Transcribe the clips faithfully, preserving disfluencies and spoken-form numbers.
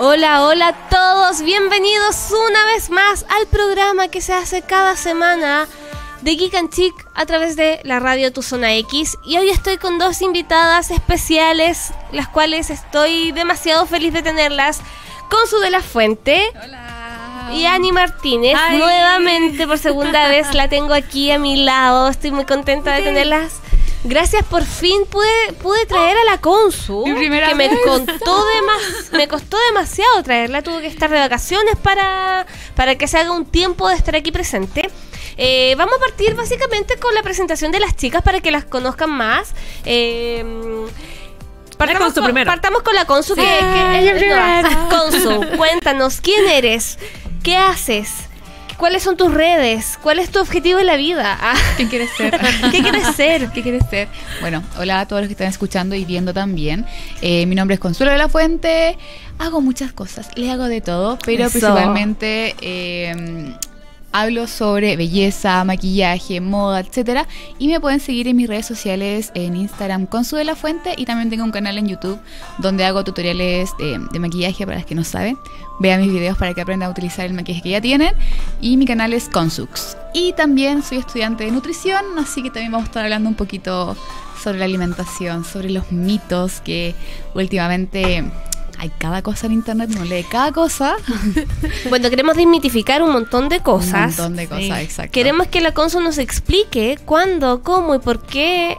Hola, hola a todos, bienvenidos una vez más al programa que se hace cada semana de Geek and Chic a través de la radio Tu Zona X. Y hoy estoy con dos invitadas especiales, las cuales estoy demasiado feliz de tenerlas. Consu de la Fuente. Hola. Y Ani Martínez. Ay. Nuevamente por segunda vez la tengo aquí a mi lado. Estoy muy contenta de tenerlas. Gracias, por fin pude, pude traer a la Consu, Mi primera que me vez. costó, demas, me costó demasiado traerla. Tuve que estar de vacaciones para, para que se haga un tiempo de estar aquí presente. Eh, vamos a partir básicamente con la presentación de las chicas para que las conozcan más. Eh, partamos, Consu con, primero. partamos con la Consu. Sí. Que, que- Ay, yo primero. no, Consu, cuéntanos, ¿quién eres? ¿Qué haces? ¿Cuáles son tus redes? ¿Cuál es tu objetivo en la vida? Ah, ¿Quién quieres ser? ¿Qué quieres ser? ¿Qué quieres ser? Bueno, hola a todos los que están escuchando y viendo también. Eh, mi nombre es Consuelo de la Fuente. Hago muchas cosas, le hago de todo, pero Eso. principalmente eh, hablo sobre belleza, maquillaje, moda, etcétera. Y me pueden seguir en mis redes sociales, en Instagram Consu de la Fuente, y también tengo un canal en YouTube donde hago tutoriales de, de maquillaje para las que no saben. Vean mis videos para que aprendan a utilizar el maquillaje que ya tienen. Y mi canal es Consux. Y también soy estudiante de nutrición, así que también vamos a estar hablando un poquito sobre la alimentación, sobre los mitos que últimamente hay cada cosa en internet, no lee cada cosa. Bueno, queremos desmitificar un montón de cosas. Un montón de cosas, Sí. exacto. Queremos que la Consu nos explique cuándo, cómo y por qué,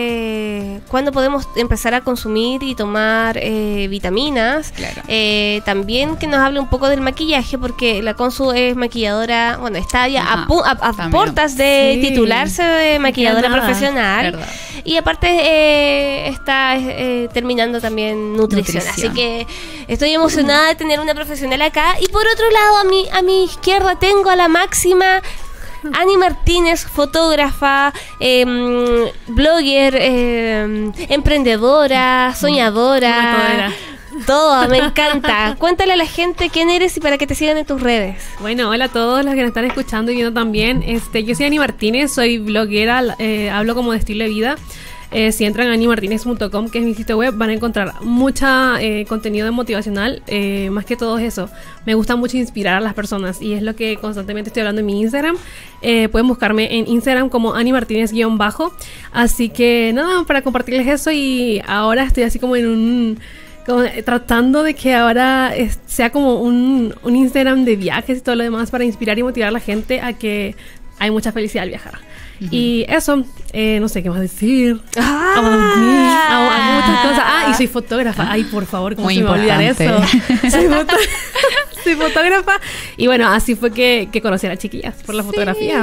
eh, cuándo podemos empezar a consumir y tomar eh, vitaminas. Claro. Eh, también que nos hable un poco del maquillaje, porque la Consu es maquilladora, bueno, está ya a, Ajá, pu- a- a también. portas de Sí. titularse de maquilladora Nada, profesional. verdad. Y aparte eh, está eh, terminando también nutrición. Nutrición. Así que estoy emocionada de tener una profesional acá. Y por otro lado, a mi, a mi izquierda tengo a la máxima Ani Martínez, fotógrafa, eh, blogger, eh, emprendedora, soñadora. Matadora. Todo, me encanta. Cuéntale a la gente quién eres y para que te sigan en tus redes. Bueno, hola a todos los que nos están escuchando y viendo también. Este, yo soy Ani Martínez, soy bloguera, eh, hablo como de estilo de vida. Eh, si entran a ani martinez punto com, que es mi sitio web, van a encontrar mucha eh, contenido motivacional. Eh, más que todo eso, me gusta mucho inspirar a las personas y es lo que constantemente estoy hablando en mi Instagram. Eh, pueden buscarme en Instagram como Ani Martínez guión bajo. Así que nada, para compartirles eso. Y ahora estoy así como en un... como tratando de que ahora es- sea como un, un Instagram de viajes y todo lo demás para inspirar y motivar a la gente a que hay mucha felicidad al viajar. Y eso, eh, no sé qué más decir. Ah. About me, hago, hago muchas cosas. Ah, y soy fotógrafa. Ay, por favor, ¿cómo Muy se me va a olvidar eso? importante. Soy, foto- soy fotógrafa. Y bueno, así fue que, que conocí a las chiquillas, por la fotografía.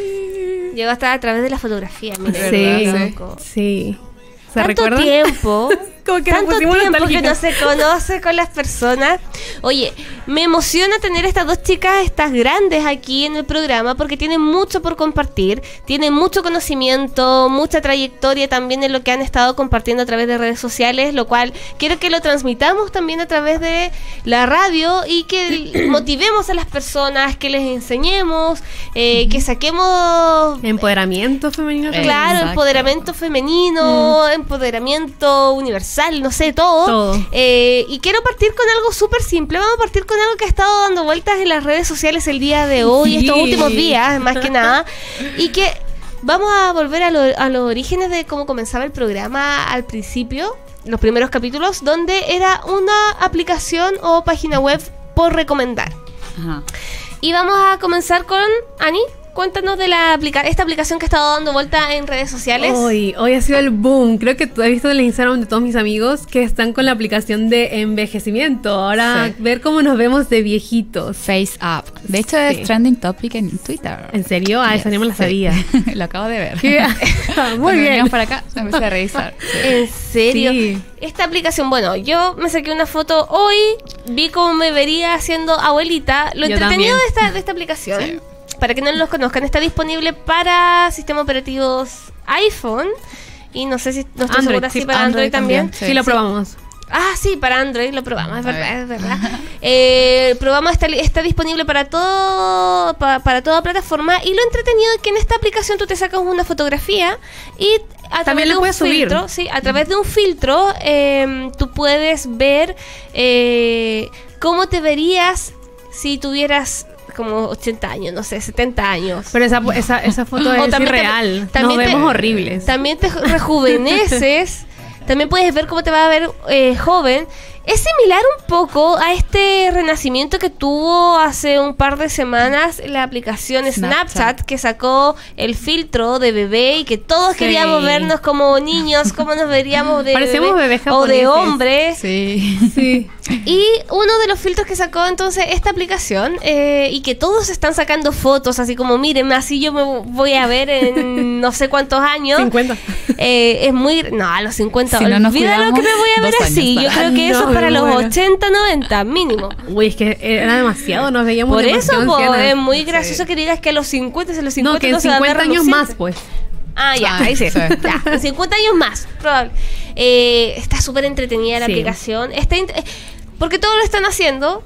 Llegó hasta a través de la fotografía. Mira, Sí, qué loco. sí. ¿Se Tanto recuerdan? tiempo. Como que nos Tanto pusimos tiempo que no nostálgicas. se conoce con las personas. Oye, me emociona tener estas dos chicas, estas grandes aquí en el programa, porque tienen mucho por compartir, tienen mucho conocimiento, mucha trayectoria también en lo que han estado compartiendo a través de redes sociales, lo cual quiero que lo transmitamos también a través de la radio y que motivemos a las personas, que les enseñemos, eh, que saquemos... Empoderamiento femenino. también. Claro, Exacto. empoderamiento femenino, empoderamiento universal, no sé, todo. Todo. Eh, y quiero partir con algo súper simple. Vamos a partir con algo que ha estado dando vueltas en las redes sociales el día de hoy, Sí. estos últimos días, más que nada. Y que vamos a volver a, lo- a los orígenes de cómo comenzaba el programa al principio, los primeros capítulos, donde era una aplicación o página web por recomendar. Ajá. Y vamos a comenzar con Ani. Cuéntanos de la aplica esta aplicación que ha estado dando vuelta en redes sociales. Hoy, hoy ha sido el boom. Creo que tú has visto en el Instagram de todos mis amigos que están con la aplicación de envejecimiento. Ahora, Sí. ver cómo nos vemos de viejitos. Face Up. De hecho, Sí. es trending topic en Twitter. ¿En serio? Ah, esa no me la Sí. sabía. Lo acabo de ver. Qué- Cuando Muy bien. veníamos para acá, me empecé a revisar. Sí. ¿En serio? Sí. Esta aplicación, bueno, yo me saqué una foto hoy, vi cómo me vería siendo abuelita. Lo Yo entretenido también. de esta, de esta aplicación, Sí. para que no los conozcan, está disponible para sistemas operativos iPhone. Y no sé si no estoy Android, segura si sí, para Android, Android también. también, Sí, Sí. lo probamos. Ah, sí, para Android lo probamos, es A verdad, ver. es verdad. Eh, probamos, está, está disponible para todo pa- para toda plataforma. Y lo entretenido es que en esta aplicación tú te sacas una fotografía y a También través la de un puedes subir. filtro, sí, a través de un filtro eh, tú puedes ver eh, cómo te verías si tuvieras como ochenta años, no sé, setenta años. Pero esa, esa, esa foto O es también te- irreal. también Nos te- vemos horribles. También te rejuveneces. También puedes ver cómo te va a ver eh, joven. Es similar un poco a este renacimiento que tuvo hace un par de semanas la aplicación Snapchat, Snapchat. que sacó el filtro de bebé y que todos Sí. queríamos vernos como niños, como nos veríamos de Parecemos bebé bebés o de japoneses. hombre. Sí. Sí. Y uno de los filtros que sacó entonces esta aplicación eh, y que todos están sacando fotos así como miren, así yo me voy a ver en no sé cuántos años. cincuenta. Eh, es muy... No, a los cincuenta. Si no nos Olvídalo cuidamos, que me voy a ver dos así. años Yo para- creo que eso No, es para me los muero. ochenta, noventa mínimo. Uy, es que era demasiado, nos veíamos Por eso demasiado po, ancianas. es muy gracioso que digas que a los cincuenta, si a los cincuenta No, que en no se va a ver cincuenta años reluciente. más, pues. Ah, ya, Ah, ahí sí. sí. Ya, en cincuenta años más, probable. Eh, está súper entretenida la Sí. aplicación. Está int- eh, porque todo lo están haciendo.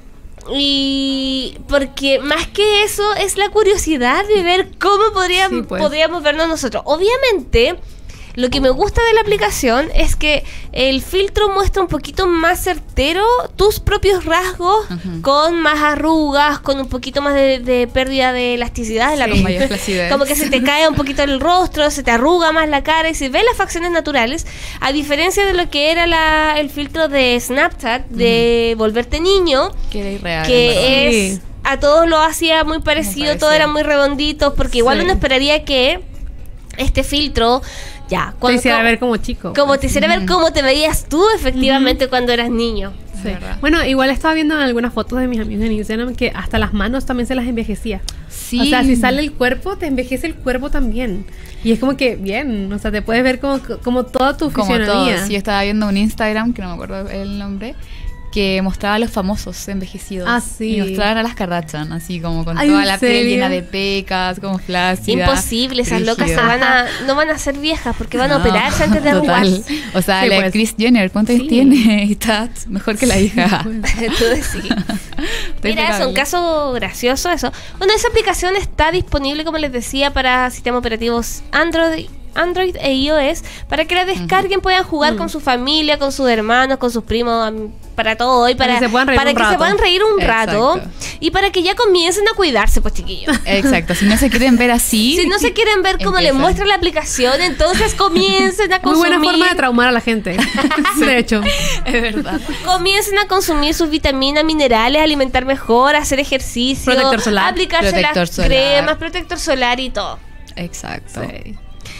Y porque más que eso es la curiosidad de ver cómo podríamos, Sí, pues. podríamos vernos nosotros. Obviamente, lo que me gusta de la aplicación es que el filtro muestra un poquito más certero tus propios rasgos, Ujú. con más arrugas, con un poquito más de, de pérdida de elasticidad de la Sí, piel. mayor flacidez. Como que se te cae un poquito el rostro, se te arruga más la cara y se ven las facciones naturales, a diferencia de lo que era la, el filtro de Snapchat de volverte niño, Que era irreal. en verdad. que Sí. es a todos lo hacía muy parecido, parecido. todos eran muy redonditos, porque igual Sí. uno esperaría que este filtro ya Te cuando, hiciera co- ver como chico. como pues. te hiciera ver cómo te veías tú efectivamente cuando eras niño. Sí. verdad. Bueno, igual estaba viendo algunas fotos de mis amigos en Instagram que hasta las manos también se las envejecía. Sí. O sea, si sale el cuerpo, te envejece el cuerpo también. Y es como que bien, o sea, te puedes ver como, como toda tu Como fisionomía. todo. Sí, yo estaba viendo un Instagram, que no me acuerdo el nombre, que mostraba a los famosos envejecidos. Ah, sí. Y mostraban a las Kardashian, así como con Ay, toda ¿en la piel serio? llena de pecas, como flácida. Imposible, esas locas se rígida. van a, no van a ser viejas porque van a No, operarse antes de total. arrugarse. O sea, Sí, la pues. Kris Jenner, ¿cuántos años Sí. tiene? Y está mejor que la hija. Tú decís. Mira, es un impecable. caso gracioso eso. Bueno, esa aplicación está disponible, como les decía, para sistemas operativos Android, Android e iOS, para que la descarguen, puedan jugar con su familia, con sus hermanos, con sus primos, am- para todo y para, Para que se puedan reír para un que se rato. puedan reír un rato Exacto. y para que ya comiencen a cuidarse, pues chiquillos. Exacto, si no se quieren ver así. Si no se quieren ver como les empiezan. muestra la aplicación, entonces comiencen a Muy consumir. buena forma de traumar a la gente. De hecho. Es verdad. Comiencen a consumir sus vitaminas, minerales, alimentar mejor, hacer ejercicio, Protector solar. aplicarse Protector las solar. cremas, protector solar y todo. Exacto. Sí.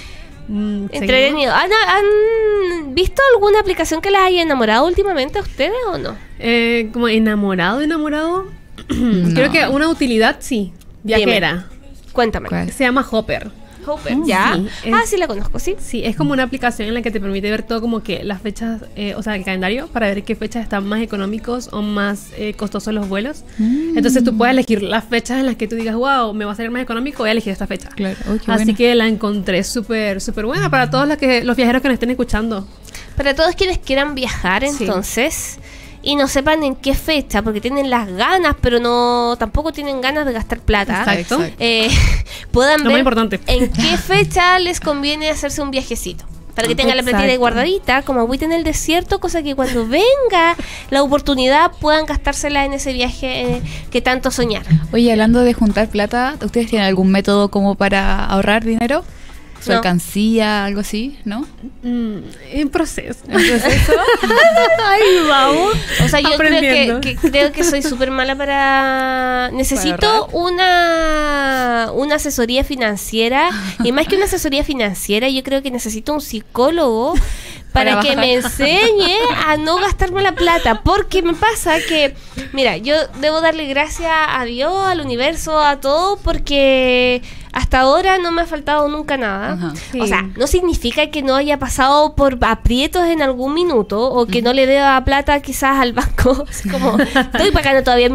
Mm, Entretenido. ¿Han, han visto alguna aplicación que las haya enamorado últimamente a ustedes o no? Eh, como enamorado, enamorado. No. Creo que una utilidad sí. Viajera. Cuéntame. ¿Cuál? Se llama Hopper. Hopper, Oh, ¿ya? sí, es- Ah, sí la conozco, sí. Sí, es como una aplicación en la que te permite ver todo como que las fechas, eh, o sea, el calendario, para ver qué fechas están más económicos o más eh, costosos los vuelos. Mm. Entonces tú puedes elegir las fechas en las que tú digas, wow, me va a salir más económico, voy a elegir esta fecha. Claro. Uy, qué Así buena. que la encontré súper, súper buena para todos los, que, los viajeros que nos estén escuchando. Para todos quienes quieran viajar, Sí. entonces, y no sepan en qué fecha, porque tienen las ganas, pero no tampoco tienen ganas de gastar plata. Exacto. Exacto. Eh, puedan Lo más ver importante. en qué fecha les conviene hacerse un viajecito. Para que tengan la platita ahí Exacto. guardadita, como agüita en el desierto, cosa que cuando venga la oportunidad puedan gastársela en ese viaje eh, que tanto soñaron. Oye, hablando de juntar plata, ¿ustedes tienen algún método como para ahorrar dinero? ¿Su No. alcancía, algo así? ¿No? Mm, en proceso. ¿En proceso? Ay, vamos. O sea, yo creo que, Aprendiendo. que creo que soy súper mala para... Necesito ¿Para ahorrar? una, una asesoría financiera. Y más que una asesoría financiera, yo creo que necesito un psicólogo para, Para que bajar. me enseñe a no gastarme la plata. Porque me pasa que, mira, yo debo darle gracias a Dios, al universo, a todo, porque hasta ahora no me ha faltado nunca nada. Ajá. Sí. O sea, no significa que no haya pasado por aprietos en algún minuto o que no le deba plata quizás al banco. Así como, estoy pagando todavía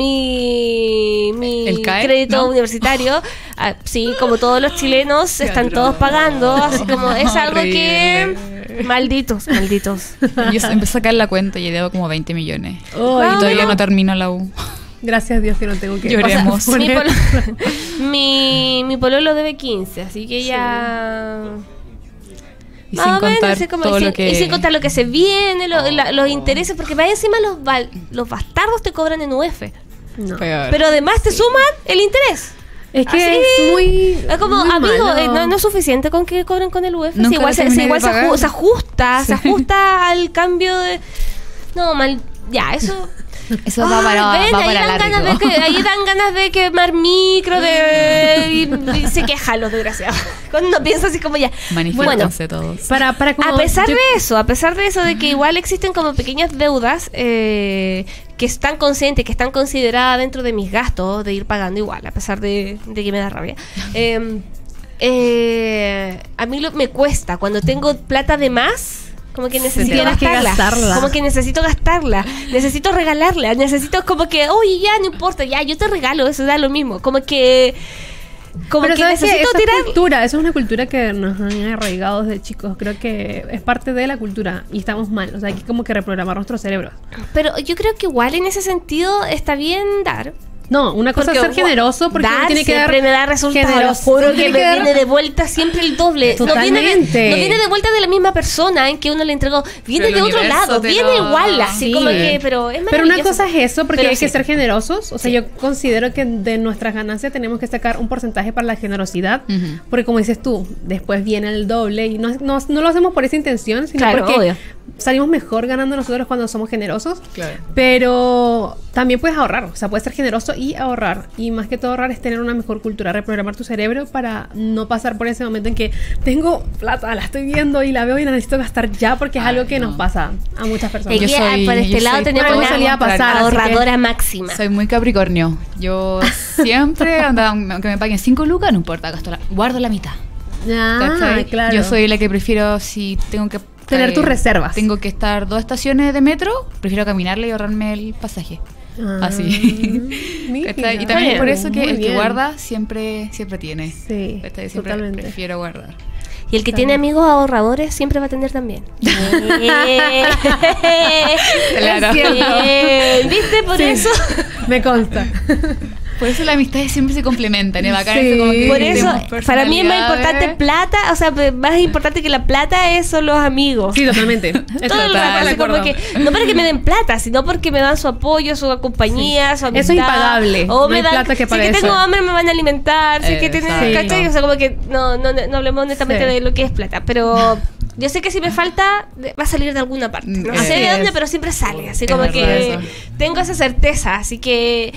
mi, mi ¿El C A E? crédito ¿No? universitario. Ah, sí, como todos los chilenos están todos pagando. Así como, es algo que... Malditos, malditos. Yo empecé a sacar la cuenta y debo como veinte millones. Ay, y todavía bueno. no termino la U. Gracias a Dios que no tengo que Lloremos. o sea, Mi, poner- polo- mi, mi pololo debe quince, así que ya... Y Más sin o menos, contar así como- todo y, sin, lo que... y sin contar lo que se viene, lo- Oh. la- los intereses, porque más encima los, val- los bastardos te cobran en U F. No. Peor. Pero además te suman el interés. Es que Así- es muy. Es como, muy amigo, malo. eh, no, no es suficiente con que cobren con el U F. Nunca Sí, igual lo se, sí, terminé igual de se, aju- pagar. se ajusta, se Sí. ajusta al cambio de... No, mal... Ya, eso... Eso va Ay, para, ven, va ahí, para dan ganas largo. de que, ahí dan ganas de quemar micro de, y, y se quejan los desgraciados. Cuando uno piensa así como ya. Manifiéstense todos. Para, para como- A pesar yo- de eso, a pesar de eso, de que igual existen como pequeñas deudas eh, que están conscientes, que están consideradas dentro de mis gastos de ir pagando igual, a pesar de, de que me da rabia. Eh, eh, a mí lo, me cuesta, cuando tengo plata de más, como que necesito Tienes que gastarla, gastarla. como que necesito gastarla, necesito regalarla, necesito como que, oye, ya no importa, ya yo te regalo, eso da lo mismo, como que... Como Pero que ¿sabes qué? necesito Esa tirar... cultura, eso es una cultura que nos han arraigado desde chicos. Creo que es parte de la cultura y estamos mal. O sea, hay que como que reprogramar nuestro cerebro. Pero yo creo que igual en ese sentido está bien dar. No, una cosa es ser gua- generoso porque dar uno tiene que dar siempre me da resultados. generoso. Juro Uno que tiene me que dar- viene de vuelta siempre el doble. No viene, de, Totalmente. no viene de vuelta de la misma persona en que uno le entregó. Viene Pero de el otro universo lado. te Viene lo- igual, así Sí. como que. Pero es Pero una maravilloso. cosa es eso, porque Pero hay que sí. ser generosos. O sea, Sí. yo considero que de nuestras ganancias tenemos que sacar un porcentaje para la generosidad. Ujú. Porque como dices tú, después viene el doble. Y no, no, no lo hacemos por esa intención, sino Claro, porque obvio. salimos mejor ganando nosotros cuando somos generosos. Claro. Pero también puedes ahorrar. O sea, puedes ser generoso y ahorrar. Y más que todo ahorrar es tener una mejor cultura, reprogramar tu cerebro para no pasar por ese momento en que tengo plata, la estoy viendo y la veo y la necesito gastar ya, porque es Ay, algo que no. nos pasa a muchas personas. Aquí, Yo soy- por este yo lado soy tenemos todo una solía pasar, así que- ahorradora máxima. Soy muy capricornio. Yo siempre, anda, aunque me paguen cinco lucas, no importa, gasto la, guardo la mitad. Ah, ¿Cachai? claro. Yo soy la que prefiero, si tengo que... Tener tus reservas. Tengo que estar dos estaciones de metro, prefiero caminarle y ahorrarme el pasaje. Ah, Así. mira. ¿Cachai? Y también Bien, por eso que muy el que bien. guarda siempre, siempre tiene. Sí, ¿Cachai? Siempre totalmente. prefiero guardar. Y el que tiene amigos ahorradores siempre va a tener también. Claro. Bien, ¿viste? Por Sí, eso. me consta. Por eso las amistades siempre se complementan. Es bacán Sí. eso como que Por eso, tenemos para mí es más importante personalidades. plata, o sea, pe- más importante que la plata es son los amigos. Sí, totalmente. Todo el Total, rato, de así como acuerdo. que, no para que me den plata, sino porque me dan su apoyo, su compañía, su amistad. Eso es impagable. O No me hay dan, plata que si pague que tengo eso. hambre me van a alimentar, si que tienen, Exacto. ¿cachai? O sea, como que no, no, no hablemos netamente Sí. de lo que es plata, pero yo sé que si me falta, de- va a salir de alguna parte. No Así sé de dónde, es. pero siempre sale. Así Es como verdad que eso. tengo esa certeza, así que...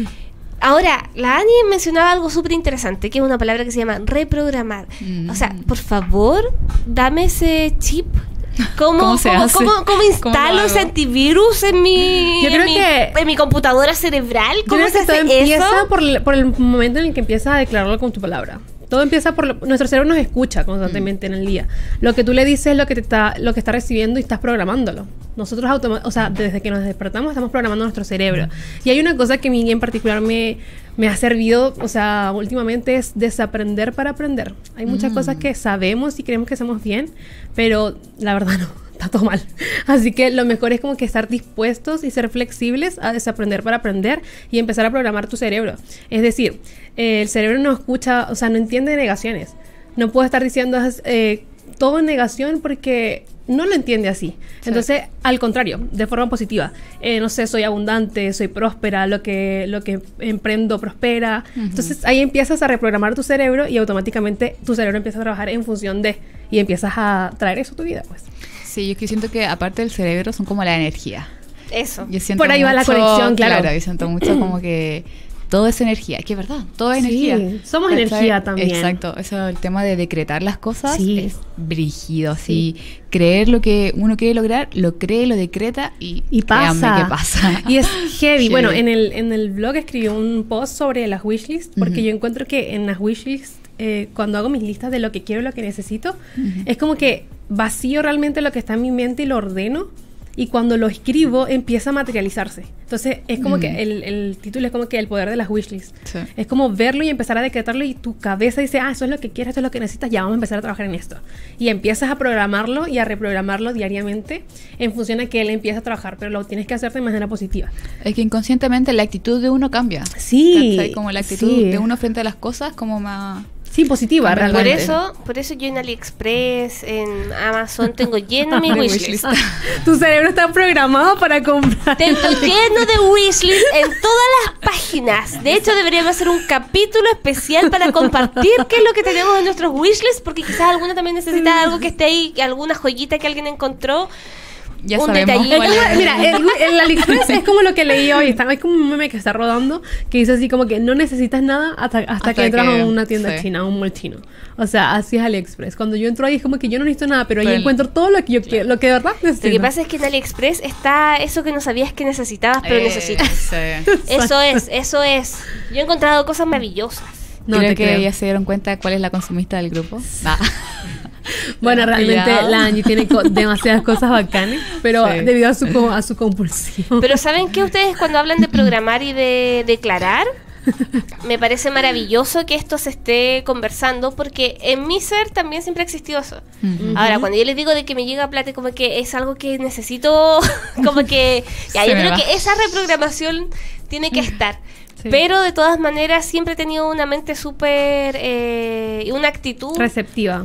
Ahora, la Ani mencionaba algo súper interesante, que es una palabra que se llama reprogramar. Mm. O sea, por favor, dame ese chip. ¿Cómo, ¿Cómo se cómo- hace? cómo- cómo ¿Cómo instalo lo ese hago? antivirus en mi, Yo en creo mi, que- en mi computadora cerebral? Yo ¿Cómo creo se que todo hace empieza eso? por, el- por el momento en el que empiezas a declararlo con tu palabra. Todo empieza por... lo- nuestro cerebro nos escucha constantemente en el día. Lo que tú le dices es lo que te está, lo que está recibiendo y estás programándolo. Nosotros, automa- o sea, desde que nos despertamos estamos programando nuestro cerebro. Y hay una cosa que a mí en particular me, me ha servido, o sea, últimamente es desaprender para aprender. Hay muchas Mm. cosas que sabemos y creemos que hacemos bien, pero la verdad no. Está todo mal. Así que lo mejor es como que estar dispuestos y ser flexibles a desaprender para aprender y empezar a programar tu cerebro. Es decir, eh, el cerebro no escucha, o sea, no entiende negaciones. No puedo estar diciendo eh, todo en negación porque no lo entiende así. Sí. Entonces, al contrario, de forma positiva. Eh, no sé, soy abundante, soy próspera, lo que, lo que emprendo prospera. Ujú. Entonces, ahí empiezas a reprogramar tu cerebro y automáticamente tu cerebro empieza a trabajar en función de y empiezas a traer eso a tu vida, pues. Sí, yo es que siento que aparte del cerebro son como la energía. Eso. Yo siento Por ahí va la mucho- conexión, claro. yo siento mucho como que todo es energía, que es verdad, todo es Sí, energía. somos ¿Cachai? energía también. Exacto, eso, el tema de decretar las cosas Sí. es brígido, así, creer lo que uno quiere lograr, lo cree, lo decreta y, Y créanme pasa. que pasa. Y es heavy. Heavy. Bueno, en el, en el blog escribí un post sobre las wishlists, porque Ujú. yo encuentro que en las wishlists, eh, cuando hago mis listas de lo que quiero y lo que necesito, Ujú. es como que vacío realmente lo que está en mi mente y lo ordeno. Y cuando lo escribo, empieza a materializarse. Entonces, es como Mm. que el, el título es como que el poder de las wishlists. Sí. Es como verlo y empezar a decretarlo y tu cabeza dice, ah, eso es lo que quieres, esto es lo que necesitas, ya vamos a empezar a trabajar en esto. Y empiezas a programarlo y a reprogramarlo diariamente en función a que él empieza a trabajar, pero lo tienes que hacer de manera positiva. Es que inconscientemente la actitud de uno cambia. Sí, ¿Cachai? Como la actitud sí. de uno frente a las cosas, como más... Sí, positiva, Por Por realmente. eso, por eso yo en AliExpress, en Amazon, tengo lleno mi De wishlist. wishlist. Tu cerebro está programado para comprar. Tengo lleno de wishlist en todas las páginas. De hecho, deberíamos hacer un capítulo especial para compartir qué es lo que tenemos en nuestros wishlists, porque quizás alguno también necesita algo que esté ahí, alguna joyita que alguien encontró. Ya Un sabemos detallito. cuál Es como- es. mira, el, el AliExpress es como lo que leí hoy. Está, es como un meme que está rodando que dice así como que no necesitas nada hasta, hasta, Hasta que entras que- a una tienda sí. china, a un mall chino. O sea, así es AliExpress. Cuando yo entro ahí es como que yo no necesito nada, pero ahí Pero- encuentro todo lo que yo quiero, lo que de verdad necesito. Lo que pasa es que en AliExpress está eso que no sabías que necesitabas, pero Eh, necesitas. sí. Eso es, eso es. Yo he encontrado cosas maravillosas. No Creo te que creo. ya se dieron cuenta cuál es la consumista del grupo. Ah. Bueno, realmente Cuidado. la Angie tiene co- demasiadas cosas bacanas, pero Sí. debido a su, co- a su compulsión. Pero ¿saben qué? Ustedes cuando hablan de programar y de declarar, me parece maravilloso que esto se esté conversando, porque en mi ser también siempre ha existido eso. Ujú. Ahora, cuando yo les digo de que me llega plata, como que es algo que necesito, como que... Ya, Se yo me creo va. que esa reprogramación tiene que estar. Sí. Pero de todas maneras siempre he tenido una mente súper... Eh, y una actitud... Receptiva.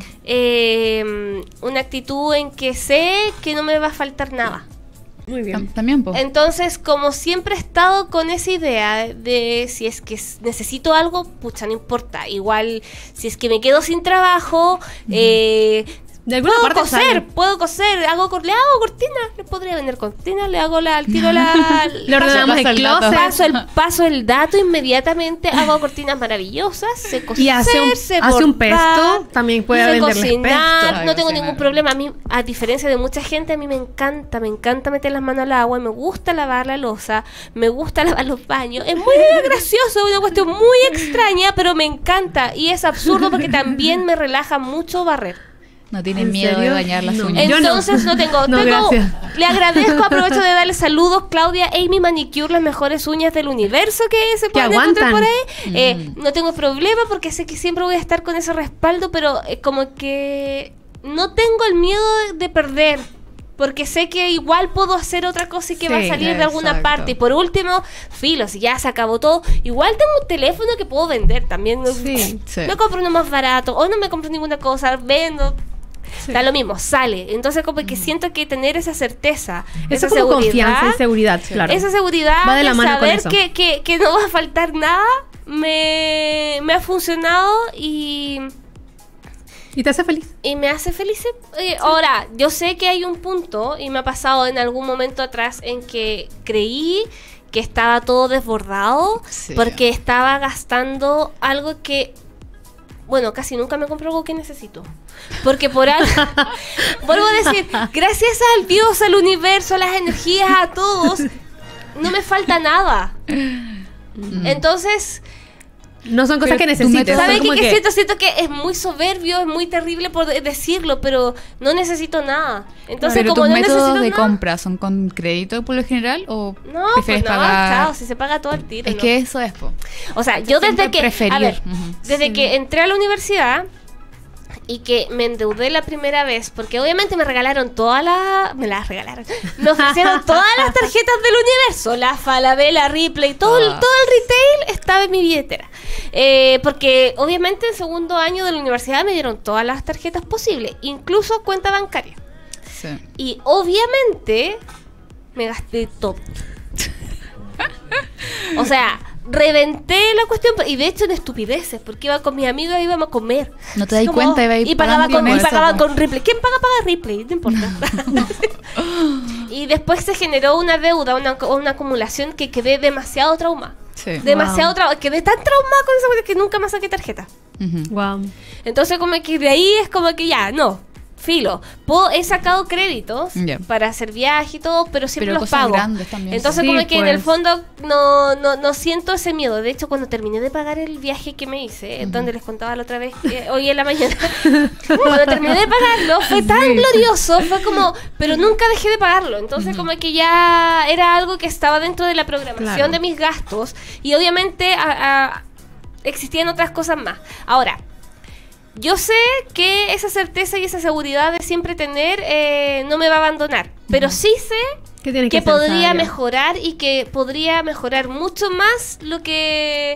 eh, una actitud en que sé que no me va a faltar nada. Muy bien. Tam- También, po. Entonces, como siempre he estado con esa idea de si es que s- necesito algo, pucha, no importa. Igual, si es que me quedo sin trabajo, eh, De alguna puedo parte coser, sale. puedo coser, hago, cor- le hago cortinas, le podría vender cortinas, le hago la, al tiro la... Le ordenamos Pasa el el dato. closet. Paso el, paso el dato inmediatamente, hago cortinas maravillosas, sé coser, Y hace un, sé hace un bordar, pesto, también puede sé venderles cocinar, pesto. Ay, no tengo cocinar. ningún problema. A mí, a diferencia de mucha gente, a mí me encanta, me encanta meter las manos al agua, me gusta lavar la loza, me gusta lavar los baños. Es muy gracioso, una cuestión muy extraña, pero me encanta. Y es absurdo porque también me relaja mucho barrer. No tiene ¿En miedo de serio? dañar las No. uñas. Yo no. Entonces no, tengo, No, tengo- gracias. le agradezco, aprovecho de darle saludos, Claudia, Amy Manicure, las mejores uñas del universo que se pueden encontrar aguantan. por ahí. Eh, Mm. no tengo problema porque sé que siempre voy a estar con ese respaldo, pero eh, como que no tengo el miedo de, de perder. Porque sé que igual puedo hacer otra cosa y que Sí, va a salir de alguna exacto. parte. Y por último, filo, si ya se acabó todo, igual tengo un teléfono que puedo vender también. Sí, sí. Me compro uno más barato o no me compro ninguna cosa, vendo. Sí. Da lo mismo, sale. Entonces como que siento que tener esa certeza, Eso esa es como seguridad, confianza y seguridad, claro. esa seguridad Va de la mano con saber eso. que, que, que no va a faltar nada, me, me ha funcionado y, Y te hace feliz. y me hace feliz. Eh, ahora, yo sé que hay un punto, y me ha pasado en algún momento atrás, en que creí que estaba todo desbordado Sí. porque estaba gastando algo que, bueno, casi nunca me compro algo que necesito. Porque por algo, vuelvo a decir, gracias al Dios, al universo, a las energías, a todos, no me falta nada. Entonces, No son cosas Pero que tu necesites. método- son ¿saben qué? como Que que- siento? Siento que es muy soberbio, es muy terrible por de- decirlo, pero no necesito nada. Entonces, Pero como tus no métodos necesito de nada, compra son con crédito por lo general o no, prefieres pues no, pagar. chao, si se paga todo al tiro. Es ¿no? que eso es, po. O sea, yo siempre desde que, preferir. a ver, Ujú. desde que entré a la universidad y que me endeudé la primera vez, porque obviamente me regalaron todas las, me las regalaron, me ofrecieron todas las tarjetas del universo, la Falabella, Ripley, todo, el, Ah. todo el retail estaba en mi billetera. Eh, porque obviamente en segundo año de la universidad me dieron todas las tarjetas posibles, incluso cuenta bancaria. Sí. Y obviamente me gasté todo. O sea, reventé la cuestión y de hecho en estupideces, porque iba con mis amigos y íbamos a comer. No te das Como- cuenta, iba a ir y pagaba pagando con, con y eso, pagaba po. con Ripley. ¿Quién paga? Paga Ripley, no importa. Y después se generó una deuda, una, una acumulación que quedé demasiado trauma. Sí. Demasiado Wow. trauma. Quedé tan traumada con eso que nunca más saqué tarjeta. Ujú. Wow. Entonces como que de ahí es como que ya, no, filo. Puedo, he sacado créditos Ya. para hacer viaje y todo, pero siempre Pero los cosas pago. grandes también. Entonces Sí, como que en el pues. fondo no, no, no siento ese miedo. De hecho, cuando terminé de pagar el viaje que me hice, donde les contaba la otra vez, eh, hoy en la mañana, cuando terminé de pagarlo, fue tan Sí. glorioso, fue como, pero nunca dejé de pagarlo. Entonces como que ya era algo que estaba dentro de la programación Claro. de mis gastos y obviamente a- a- existían otras cosas más. Ahora, yo sé que esa certeza y esa seguridad de siempre tener eh, no me va a abandonar, pero sí sé ¿Qué tiene que que ser podría sabio? mejorar y que podría mejorar mucho más lo que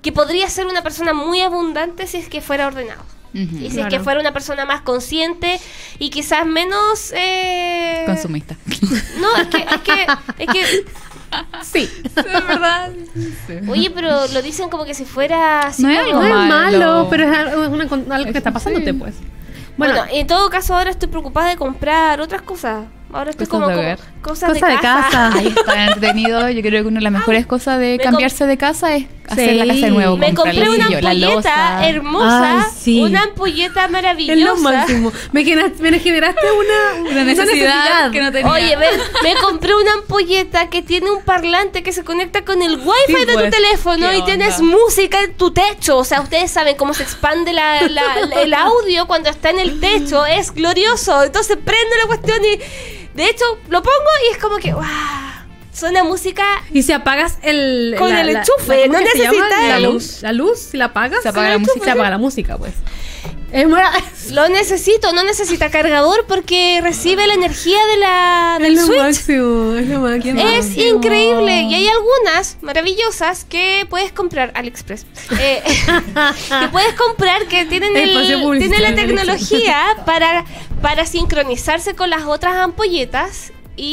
que podría ser una persona muy abundante si es que fuera ordenado. Ujú. Y si es Claro. que fuera una persona más consciente y quizás menos... Eh... Consumista. No, es que... Es que, es que Sí. Es verdad. Sí. oye, pero lo dicen como que si fuera... Así No es como- algo No es malo. malo, pero es algo, es una con- algo que está pasándote, Sí. pues. Bueno, Bueno, en todo caso ahora estoy preocupada de comprar otras cosas. Ahora estoy Cosas como, de como ver. cosas, Cosa de casa. Ahí está entretenido. Yo creo que una de las mejores cosas de me cambiarse de casa es hacer la casa de nuevo. Me comprar compré el una sillo, la ampolleta loza. hermosa, Ay, sí. una ampolleta es lo maravillosa. máximo. Me, generaste, me generaste una, Una necesidad que no tenía. Oye, me, me compré una ampolleta que tiene un parlante que se conecta con el wifi Sí, de pues. tu teléfono ¿Qué y tienes onda? música en tu techo. O sea, ustedes saben cómo se expande la, la- el audio cuando está en el techo. Es glorioso. Entonces prendo la cuestión y de hecho lo pongo y es como que ¡wow! Suena música. Y si apagas el... Con el enchufe, ¿cómo no que se necesitas llama? La el- luz. La luz, si la apagas... Se apaga con la el música. enchufe, Se apaga la música, pues. Es maravilloso. Lo necesito, no necesita cargador porque recibe la energía de la, del Es lo switch. máximo, es lo máximo. Es máximo. increíble y hay algunas maravillosas que puedes comprar AliExpress. Eh, que puedes comprar que tienen, el, Espacio publicitario tienen la en AliExpress. tecnología para, para sincronizarse con las otras ampolletas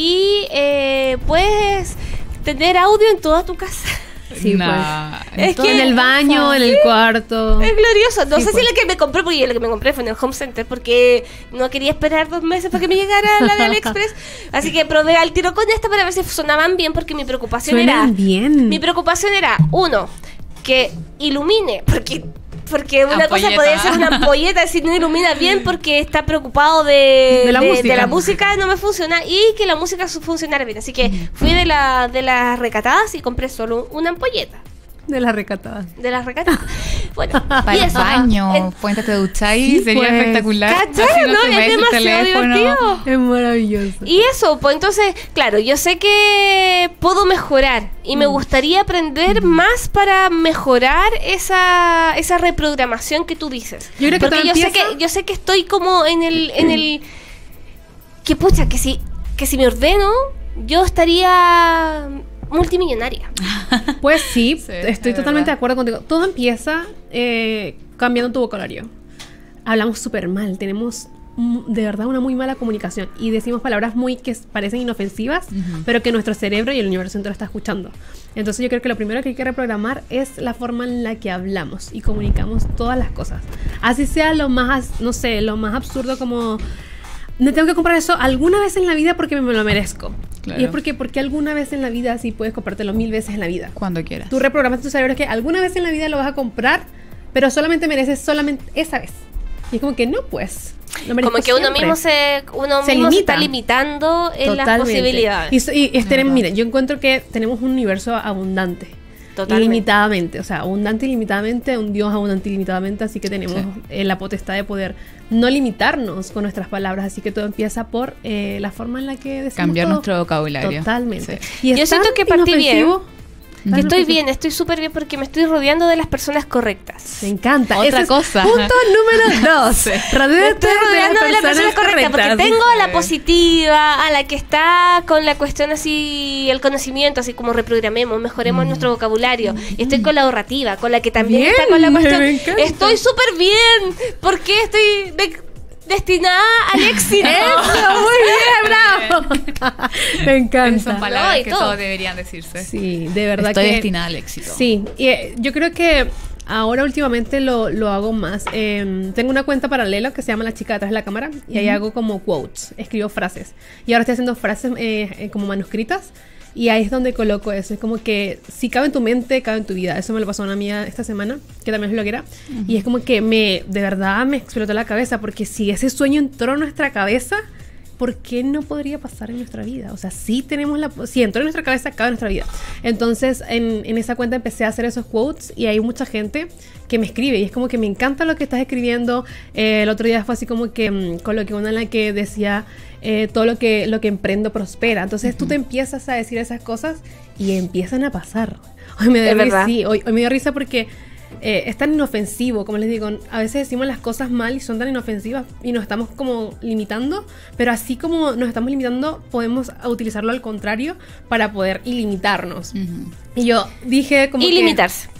y eh, puedes tener audio en toda tu casa. Sí, Nah, Es en todo- que- En el baño, en el cuarto. Es glorioso. No Sí, sé pues. si la que me compré, porque la que me compré fue en el Home Center, porque no quería esperar dos meses para que me llegara la de AliExpress. Así que probé al tiro con esta para ver si sonaban bien, porque mi preocupación era... Suenan bien. Mi preocupación era, uno, que ilumine, porque porque una cosa Ampolleta. podría ser una ampolleta si no ilumina bien porque está preocupado de, De la música. la música, no me funciona, y que la música su- funcionara bien. Así que fui de, la, de las recatadas y compré solo una ampolleta. De las recatadas. De las recatadas. Bueno, Para y el eso. baño, En- puentes de ducháis, Sí, sería pues. espectacular. ¿Cachai? Así ¿No? se me Es deja el demasiado teléfono. divertido. Es maravilloso. Y eso, pues entonces, claro, yo sé que puedo mejorar y me gustaría aprender más para mejorar esa, esa reprogramación que tú dices. Yo creo que Porque todo yo sé empieza- que yo sé que estoy como en el en el que pucha, que si que si me ordeno, yo estaría multimillonaria. Pues sí, Sí, estoy es totalmente verdad. de acuerdo contigo. Todo empieza eh, cambiando tu vocabulario. Hablamos súper mal, tenemos mm, de verdad una muy mala comunicación y decimos palabras muy que s- parecen inofensivas, Ujú. pero que nuestro cerebro y el universo entero está escuchando. Entonces yo creo que lo primero que hay que reprogramar es la forma en la que hablamos y comunicamos todas las cosas. Así sea lo más, no sé, lo más absurdo como... No tengo que comprar eso alguna vez en la vida porque me lo merezco. Claro. Y es porque, porque alguna vez en la vida sí puedes comprártelo mil veces en la vida. Cuando quieras. Tú reprogramas tu cerebro que alguna vez en la vida lo vas a comprar, pero solamente mereces solamente esa vez. Y es como que no, pues. Lo merezco Como que uno siempre. mismo se uno Se mismo se limita. está limitando en las Totalmente. posibilidades. Y, so- y este, Verdad. miren, yo encuentro que tenemos un universo abundante. Totalmente. Ilimitadamente, o sea, abundante ilimitadamente, un Dios abundante ilimitadamente, así que tenemos Sí. eh, la potestad de poder no limitarnos con nuestras palabras, así que todo empieza por eh, la forma en la que decimos Cambiar todo. nuestro vocabulario. Totalmente. Sí. Y es Yo siento tan que partí bien. inofensivo, tan Estoy inofensivo. bien, estoy súper bien porque me estoy rodeando de las personas correctas. Me encanta. Otra Ese es cosa. Punto número dos. Me Rodéate estoy rodeando de las personas correctas porque tengo a la Sí. positiva, a la que está con la cuestión así, el conocimiento, así como reprogramemos, mejoremos nuestro vocabulario. Y estoy con la ahorrativa, con la que también Bien, está con la me cuestión. encanta. Estoy súper bien porque estoy de- destinada al éxito. Eso, muy bien, bravo. Me encanta. Son palabras No, y que todo. todos deberían decirse. Sí, de verdad Estoy que destinada al éxito. Sí, y eh, yo creo que ahora últimamente lo, lo hago más. Eh, tengo una cuenta paralela que se llama La Chica Detrás de la Cámara y ahí hago como quotes, escribo frases. Y ahora estoy haciendo frases eh, eh, como manuscritas y ahí es donde coloco eso. Es como que si cabe en tu mente, cabe en tu vida. Eso me lo pasó a una amiga esta semana, que también es bloguera. Y es como que me, de verdad me explotó la cabeza porque si ese sueño entró en nuestra cabeza... ¿Por qué no podría pasar en nuestra vida? O sea, sí tenemos la... Si entró en nuestra cabeza, cabe en nuestra vida. Entonces, en, en esa cuenta empecé a hacer esos quotes y hay mucha gente que me escribe y es como que me encanta lo que estás escribiendo. Eh, el otro día fue así como que mm, coloqué una en la que decía eh, todo lo que, lo que emprendo prospera. Entonces, tú te empiezas a decir esas cosas y empiezan a pasar. Hoy me dio Es risa, verdad. sí, hoy, hoy me dio risa porque... Eh, es tan inofensivo, como les digo, a veces decimos las cosas mal y son tan inofensivas y nos estamos como limitando, pero así como nos estamos limitando, podemos utilizarlo al contrario para poder ilimitarnos. Ujú. Y yo dije como Y que- limitarse.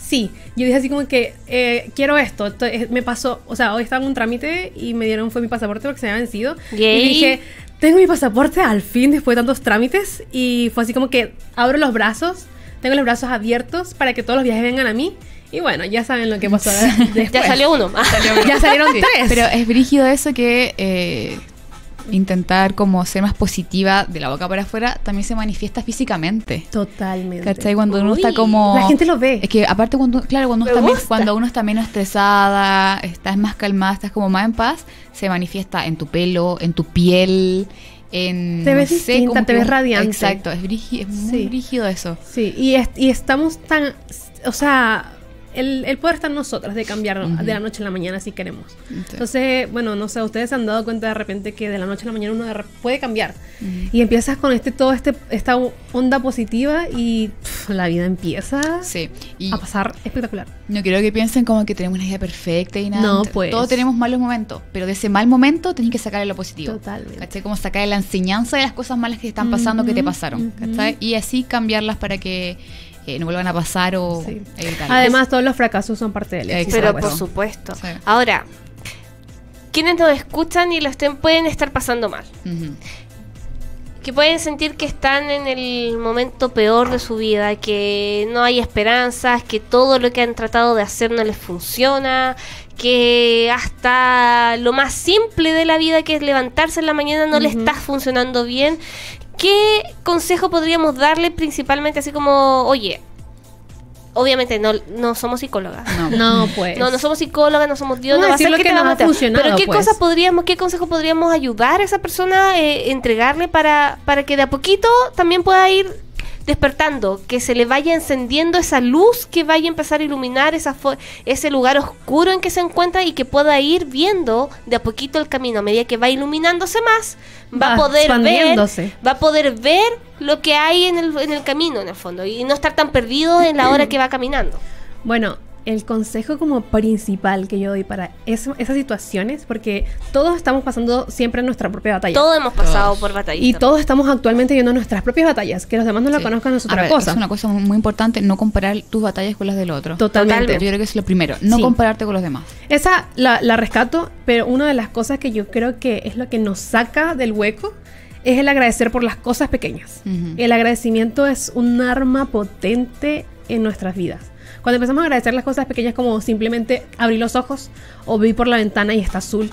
Sí, yo dije así como que eh, quiero esto. Esto, eh, me pasó, o sea, hoy estaba en un trámite y me dieron fue mi pasaporte porque se me había vencido. Yay. Y dije, tengo mi pasaporte al fin después de tantos trámites. Y fue así como que abro los brazos, tengo los brazos abiertos para que todos los viajes vengan a mí. Y bueno, ya saben lo que pasó después. Ya salió uno. Ya salieron Sí, tres. pero es brígido eso que eh, intentar como ser más positiva de la boca para afuera también se manifiesta físicamente. Totalmente. ¿Cachai? Cuando uno Uy, está como... la gente lo ve. Es que aparte cuando, claro, cuando uno, Me está men- gusta. cuando uno está menos estresada, estás más calmada, estás como más en paz, se manifiesta en tu pelo, en tu piel, en... Te ves no sé, distinta, como te que- ves radiante. Exacto, es, brigi- es muy Sí. brígido eso. Sí, y, es- y estamos tan, o sea, el, el poder está en nosotros de cambiar Ujú. de la noche a la mañana si queremos. Sí. Entonces, bueno, no sé, ustedes se han dado cuenta de repente que de la noche a la mañana uno de re- puede cambiar. Ujú. Y empiezas con este todo este esta onda positiva y pff, la vida empieza Sí, y a pasar espectacular. no quiero que piensen como que tenemos una vida perfecta y nada. No, pues. Todos tenemos malos momentos, pero de ese mal momento tenés que sacarle lo positivo. Totalmente. ¿Cachai? Como sacarle la enseñanza de las cosas malas que te están pasando, que te Ujú, pasaron. ujú. ¿Cachai? Y así cambiarlas para que eh, no vuelvan a pasar o Sí. evitarlas. Además, todos los fracasos son parte del éxito. Pero pues. por supuesto. Sí. Ahora, quienes nos escuchan y lo estén pueden estar pasando mal. Ujú. Que pueden sentir que están en el momento peor de su vida, que no hay esperanzas, que todo lo que han tratado de hacer no les funciona, que hasta lo más simple de la vida, que es levantarse en la mañana, no le Ujú. está funcionando bien. ¿Qué consejo podríamos darle principalmente así como, oye, obviamente no, no somos psicólogas? No. No, pues. No, no somos psicólogas, no somos Dios, Vamos no va a a ser decir lo que que te nos va a ha matar. funcionado, Pero qué pues. cosas podríamos, qué consejo podríamos ayudar a esa persona, eh, entregarle para, para que de a poquito también pueda ir despertando, que se le vaya encendiendo esa luz, que vaya a empezar a iluminar esa fo- ese lugar oscuro en que se encuentra y que pueda ir viendo de a poquito el camino. A medida que va iluminándose más, va, Va a poder ver, expandiéndose. va a poder ver lo que hay en el, en el camino, en el fondo, y no estar tan perdido en la hora que va caminando. Bueno, el consejo como principal que yo doy para eso- esas situaciones, porque todos estamos pasando siempre nuestra propia batalla. Todos hemos pasado Todos. por batallas. Y todos estamos actualmente viendo nuestras propias batallas. Que los demás no la Sí. conozcan es A otra ver, cosa. Es una cosa muy muy importante, no comparar tus batallas con las del otro. Totalmente. Yo creo que es lo primero, no Sí. compararte con los demás. Esa la, la rescato, pero una de las cosas que yo creo que es lo que nos saca del hueco es el agradecer por las cosas pequeñas. Ujú. El agradecimiento es un arma potente en nuestras vidas. Cuando empezamos a agradecer las cosas pequeñas como simplemente abrir los ojos o vi por la ventana y está azul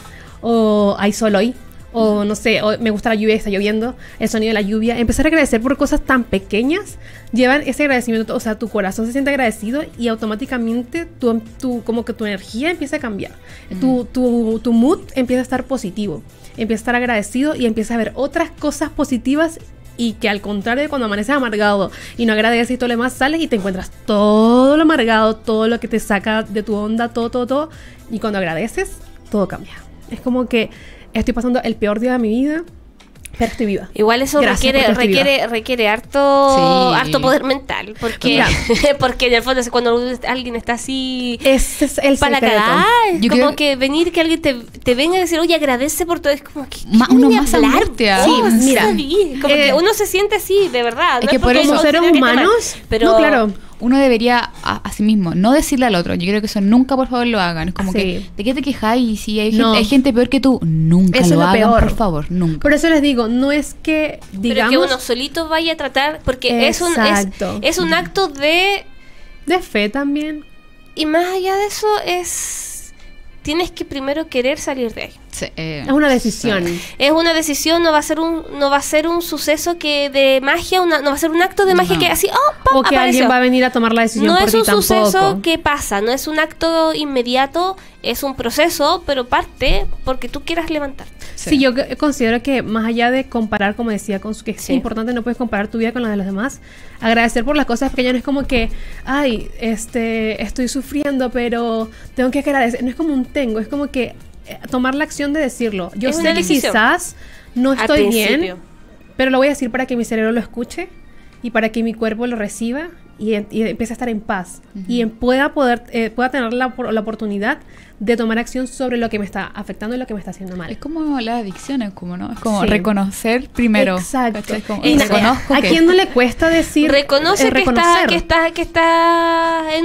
o hay sol hoy o no sé, o me gusta la lluvia y está lloviendo, el sonido de la lluvia, empezar a agradecer por cosas tan pequeñas llevan ese agradecimiento, o sea, tu corazón se siente agradecido y automáticamente tu, tu- como que tu energía empieza a cambiar, tu, tu, tu mood empieza a estar positivo, empieza a estar agradecido y empieza a ver otras cosas positivas. Y que al contrario de cuando amaneces amargado y no agradeces y todo lo demás, sales y te encuentras todo lo amargado, todo lo que te saca de tu onda, todo, todo, todo. Y cuando agradeces, todo cambia. Es como que estoy pasando el peor día de mi vida, pero estoy viva. Igual eso Gracias requiere porque estoy requiere requiere harto Sí. harto poder mental, porque Mira. porque en el fondo es cuando alguien está así Ese es el para la secreto. cagada, es Yo como creo- que venir que alguien te, te venga a decir, oye, agradece por todo, es como que Ma- ¿qué uno viene a más hablar? angustia. Sí, Sí, mira, mira, como eh, que uno se siente así, de verdad. es no que por porque eso- Como eso seres tenga que estar mal, humanos, pero no, claro. Uno debería a, a sí mismo no decirle al otro. Yo creo que eso nunca, por favor, lo hagan. Es como Sí. que, ¿de qué te quejáis? Si hay, No. gente, hay gente peor que tú, nunca Eso es lo lo hagan, peor. por favor, nunca. Por eso les digo, no es que pero digamos que uno solito vaya a tratar, porque es un es, Exacto. es un acto de, de fe también. y más allá de eso es, tienes que primero querer salir de ahí. Sí, eh, Es una decisión. sí. Es una decisión, no va a ser un no va a ser un suceso que de magia, una, no va a ser un acto de magia No. que así, oh, pam, O que apareció. alguien va a venir a tomar la decisión No por es ti un tampoco. suceso que pasa, no es un acto inmediato, es un proceso, pero parte porque tú quieras levantarte. Sí, yo que- considero que más allá de comparar, como decía, con su, que es Sí. importante, no puedes comparar tu vida con la de los demás. Agradecer por las cosas pequeñas no es como que, ay, este, estoy sufriendo, pero tengo que agradecer. No es como un tengo, es como que eh, tomar la acción de decirlo. Yo Es sé una que decisión. quizás no Al estoy bien, principio. pero lo voy a decir para que mi cerebro lo escuche y para que mi cuerpo lo reciba y, en- y empiece a estar en paz y en- pueda poder eh, pueda tener la, por- la oportunidad de tomar acción sobre lo que me está afectando y lo que me está haciendo mal. Es como la adicción, es como, ¿no? Es como Sí. reconocer primero. Exacto. ¿cachai? Como, Y na- reconozco ¿A que- quién no le cuesta decir Reconoce eh, que está, reconocer? que está que está en un mal momento.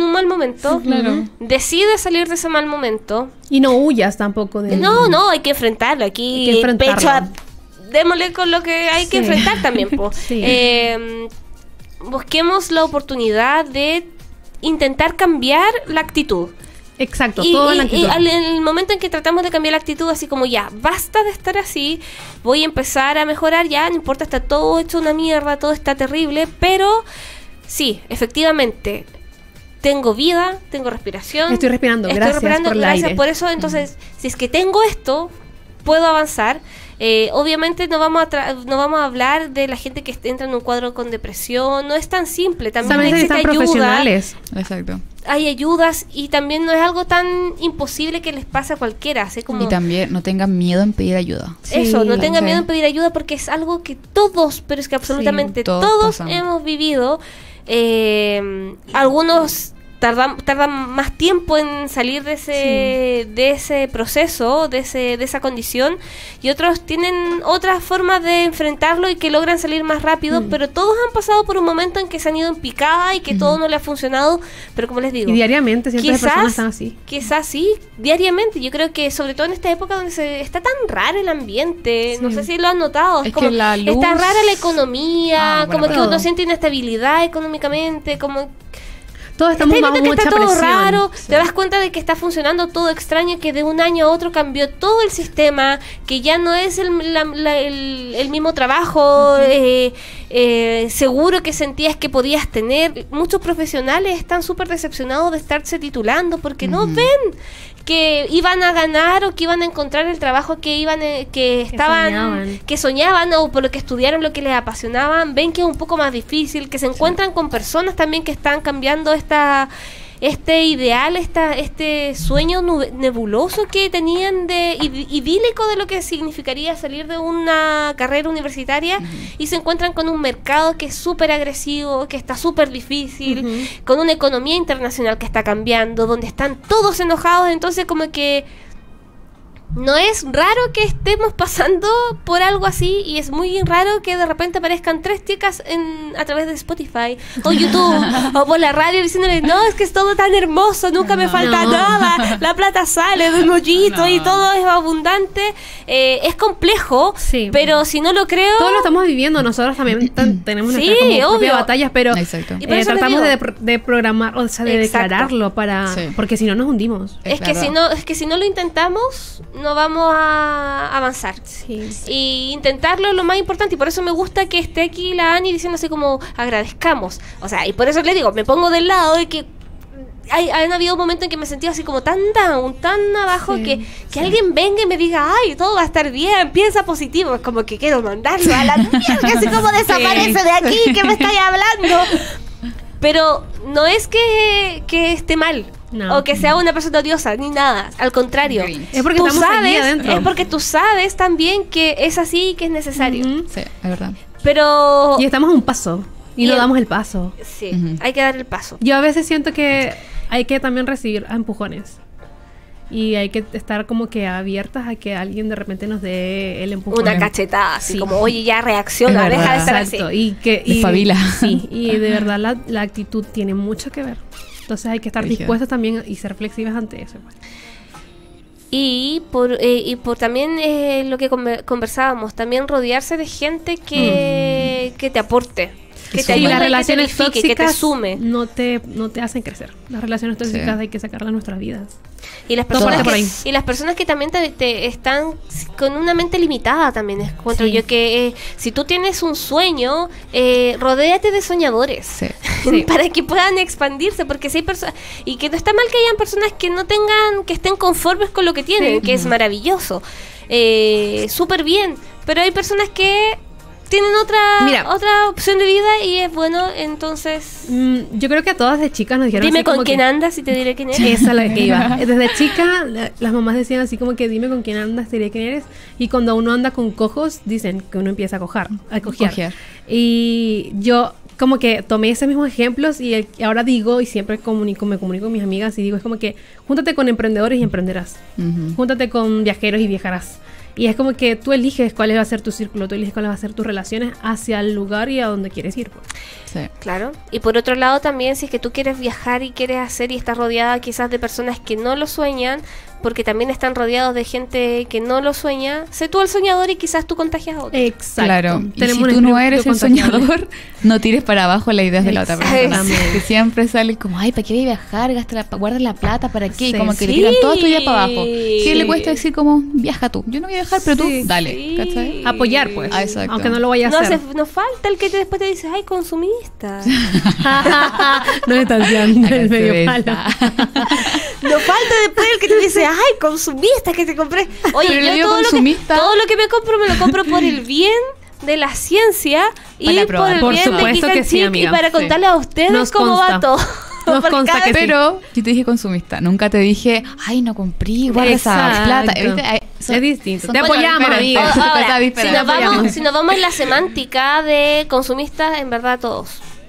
momento, Claro. decide salir de ese mal momento. Y no huyas tampoco de... No, no, hay que enfrentarlo. Aquí, Hay que enfrentarlo. pecho a- démosle con lo que hay que Sí. enfrentar también, po. Sí. Eh, busquemos la oportunidad de intentar cambiar la actitud. Exacto, Y, todo en la y- y actitud. al- en el momento en que tratamos de cambiar la actitud, así como ya, basta de estar así, voy a empezar a mejorar, ya, no importa, está todo hecho una mierda, todo está terrible, pero sí, efectivamente, tengo vida, tengo respiración. Estoy respirando, estoy gracias respirando, por el gracias aire. por eso, entonces, si es que tengo esto, puedo avanzar. Eh, obviamente no vamos a tra- no vamos a hablar de la gente que est- entra en un cuadro con depresión, no es tan simple, también También existe necesitan ayuda, profesionales. Exacto. hay ayudas y también no es algo tan imposible que les pase a cualquiera, así como Y también no tengan miedo en pedir ayuda. eso, Sí, no tengan sí. miedo en pedir ayuda porque es algo que todos, pero es que absolutamente todos todos pasamos. hemos vivido. Eh, algunos tardan, tardan más tiempo en salir de ese, de ese proceso, de ese, de esa condición, y otros tienen otras formas de enfrentarlo y que logran salir más rápido, Mm. pero todos han pasado por un momento en que se han ido en picada y que todo no le ha funcionado, pero como les digo, Y diariamente cientos de personas quizás, están así. quizás sí, diariamente. Yo creo que sobre todo en esta época donde se está tan raro el ambiente, Sí. no sé si lo han notado, es, Es como que la luz- está rara la economía, Ah, bueno, como que todo. uno siente inestabilidad económicamente, como Todos estamos estás bajo viendo que mucha está todo presión. raro, Sí. te das cuenta de que está funcionando todo extraño, que de un año a otro cambió todo el sistema, que ya no es el, la- la- el, el mismo trabajo eh, eh, seguro que sentías que podías tener. Muchos profesionales están súper decepcionados de estarse titulando porque no Ujú. ven que iban a ganar o que iban a encontrar el trabajo que iban eh, que estaban soñaban. que soñaban o por lo que estudiaron, lo que les apasionaban. Ven que es un poco más difícil, que se encuentran con personas también que están cambiando esta este ideal, esta, este sueño nube- nebuloso que tenían de id- idílico de lo que significaría salir de una carrera universitaria, y se encuentran con un mercado que es súper agresivo, que está súper difícil, Ujú. con una economía internacional que está cambiando, donde están todos enojados. Entonces como que no es raro que estemos pasando por algo así, y es muy raro que de repente aparezcan tres chicas en, a través de Spotify o YouTube o por la radio diciéndole, no, es que es todo tan hermoso, nunca me falta No. nada, la plata sale de un hoyito No. y todo es abundante. Eh, es complejo, Sí. pero si no lo creo... Todos lo estamos viviendo, nosotros también tan- tenemos Sí, nuestras como propias obvio. batallas, pero Exacto. Y por eh, eso les tratamos digo- de, pro- de programar, o sea, de Exacto. declararlo para, Sí. porque si no nos hundimos. Es Es que, verdad. si no, es que si no lo intentamos, no vamos a avanzar. Sí. Y intentarlo es lo más importante, y por eso me gusta que esté aquí la Ani diciendo así como agradezcamos. O sea, y por eso le digo, me pongo del lado de que hay, han habido momentos en que me he sentido así como tan down, tan abajo, Sí, que, que alguien venga y me diga, ay, todo va a estar bien, piensa positivo. Es como que quiero mandarlo a la mierda, así como desaparece de aquí, que me estáis hablando. Pero no es que, que esté mal. No. O que sea una persona odiosa, ni nada. Al contrario. Grinch. Es porque tú estamos aquí sabes, adentro. es porque tú sabes también que es así y que es necesario. Ujú. Sí, es verdad. Pero Y estamos a un paso y Y no el- damos el paso. sí, Ujú. hay que dar el paso. Yo a veces siento que hay que también recibir a empujones. Y hay que estar como que abiertas a que alguien de repente nos dé el empujón. Una cachetada, así Sí. como, oye, ya reacciona, Es deja verdad. de estar Exacto. así. Y que y, Despabila. Sí, y de verdad la, la actitud tiene mucho que ver. Entonces hay que estar Brígido. dispuestos también y ser flexibles ante eso. pues. Y por, eh, y por también eh, lo que conver- conversábamos, también rodearse de gente que, que te aporte, que te sume. ayude, las que te relaciones edifique, que te tóxicas sume. no te, no te hacen crecer. Las relaciones tóxicas Sí. hay que sacarlas de nuestras vidas. Y las Todo personas parte por que, ahí. y las personas que también te, te están con una mente limitada también encuentro Sí. yo que eh, si tú tienes un sueño, eh, rodéate de soñadores. Sí. Sí. Para que puedan expandirse, porque si hay personas, y que no está mal que hayan personas que no tengan, que estén conformes con lo que tienen, Sí. que es maravilloso, eh, súper bien, pero hay personas que tienen otra Mira. otra opción de vida y es bueno, entonces Mm, yo creo que a todas de chicas nos dijeron dime así con como quién que- andas y te diré quién eres. Esa es la que iba. Desde chica, la- las mamás decían así como que dime con quién andas, te diré quién eres. Y cuando uno anda con cojos, dicen que uno empieza a cojar, a cojear. Cojear. Y yo como que tomé esos mismos ejemplos y el- ahora digo, y siempre comunico, me comunico con mis amigas y digo, es como que júntate con emprendedores y emprenderás. Ujú. Júntate con viajeros y viajarás. Y es como que tú eliges cuál va a ser tu círculo, tú eliges cuáles van a ser tus relaciones hacia el lugar y a donde quieres ir. Pues. Sí. Claro. Y por otro lado también, si es que tú quieres viajar y quieres hacer y estás rodeada quizás de personas que no lo sueñan, porque también están rodeados de gente que no lo sueña, sé tú el soñador y quizás tú contagias a otro. Exacto. Claro, y Tenemos si un tú no espíritu eres el contagiable. soñador, no tires para abajo las ideas de la otra persona. Exactamente. Que siempre sale como, ay, ¿para qué voy a viajar? Gasta la, guarda la plata, ¿para qué? Y Sí. como que le Sí. tiran toda tu idea para abajo. ¿Qué Sí. le cuesta decir como, viaja tú? Yo no voy a viajar, pero tú, Sí. dale. Sí. ¿Cachai? Apoyar, pues. Ah, exacto. Aunque no lo vaya a No, hacer. hace- nos falta el que te, después te dice, ay, consumista. No me estás dando el medio Cerveza. palo. Nos falta después el que te dice, ay, consumista que te compré. Oye, Pero le yo digo todo lo, que, consumista. todo lo que me compro me lo compro por el bien de la ciencia y Para por probar. el Por bien de supuesto Geek que and sí, Chic amiga. y para Sí. contarle a ustedes Nos cómo va consta. todo. Nos Porque consta cada que vez- sí. Pero yo te dije consumista, nunca te dije, ay, no compré, guarda esa Exacto. plata. ¿Viste? Ay, Es distinto. son Te cosas apoyamos, diferentes. amiga. O- Son ahora, cosas si, diferentes. nos vamos, apoyamos. si nos vamos en la semántica de consumistas, en verdad todos.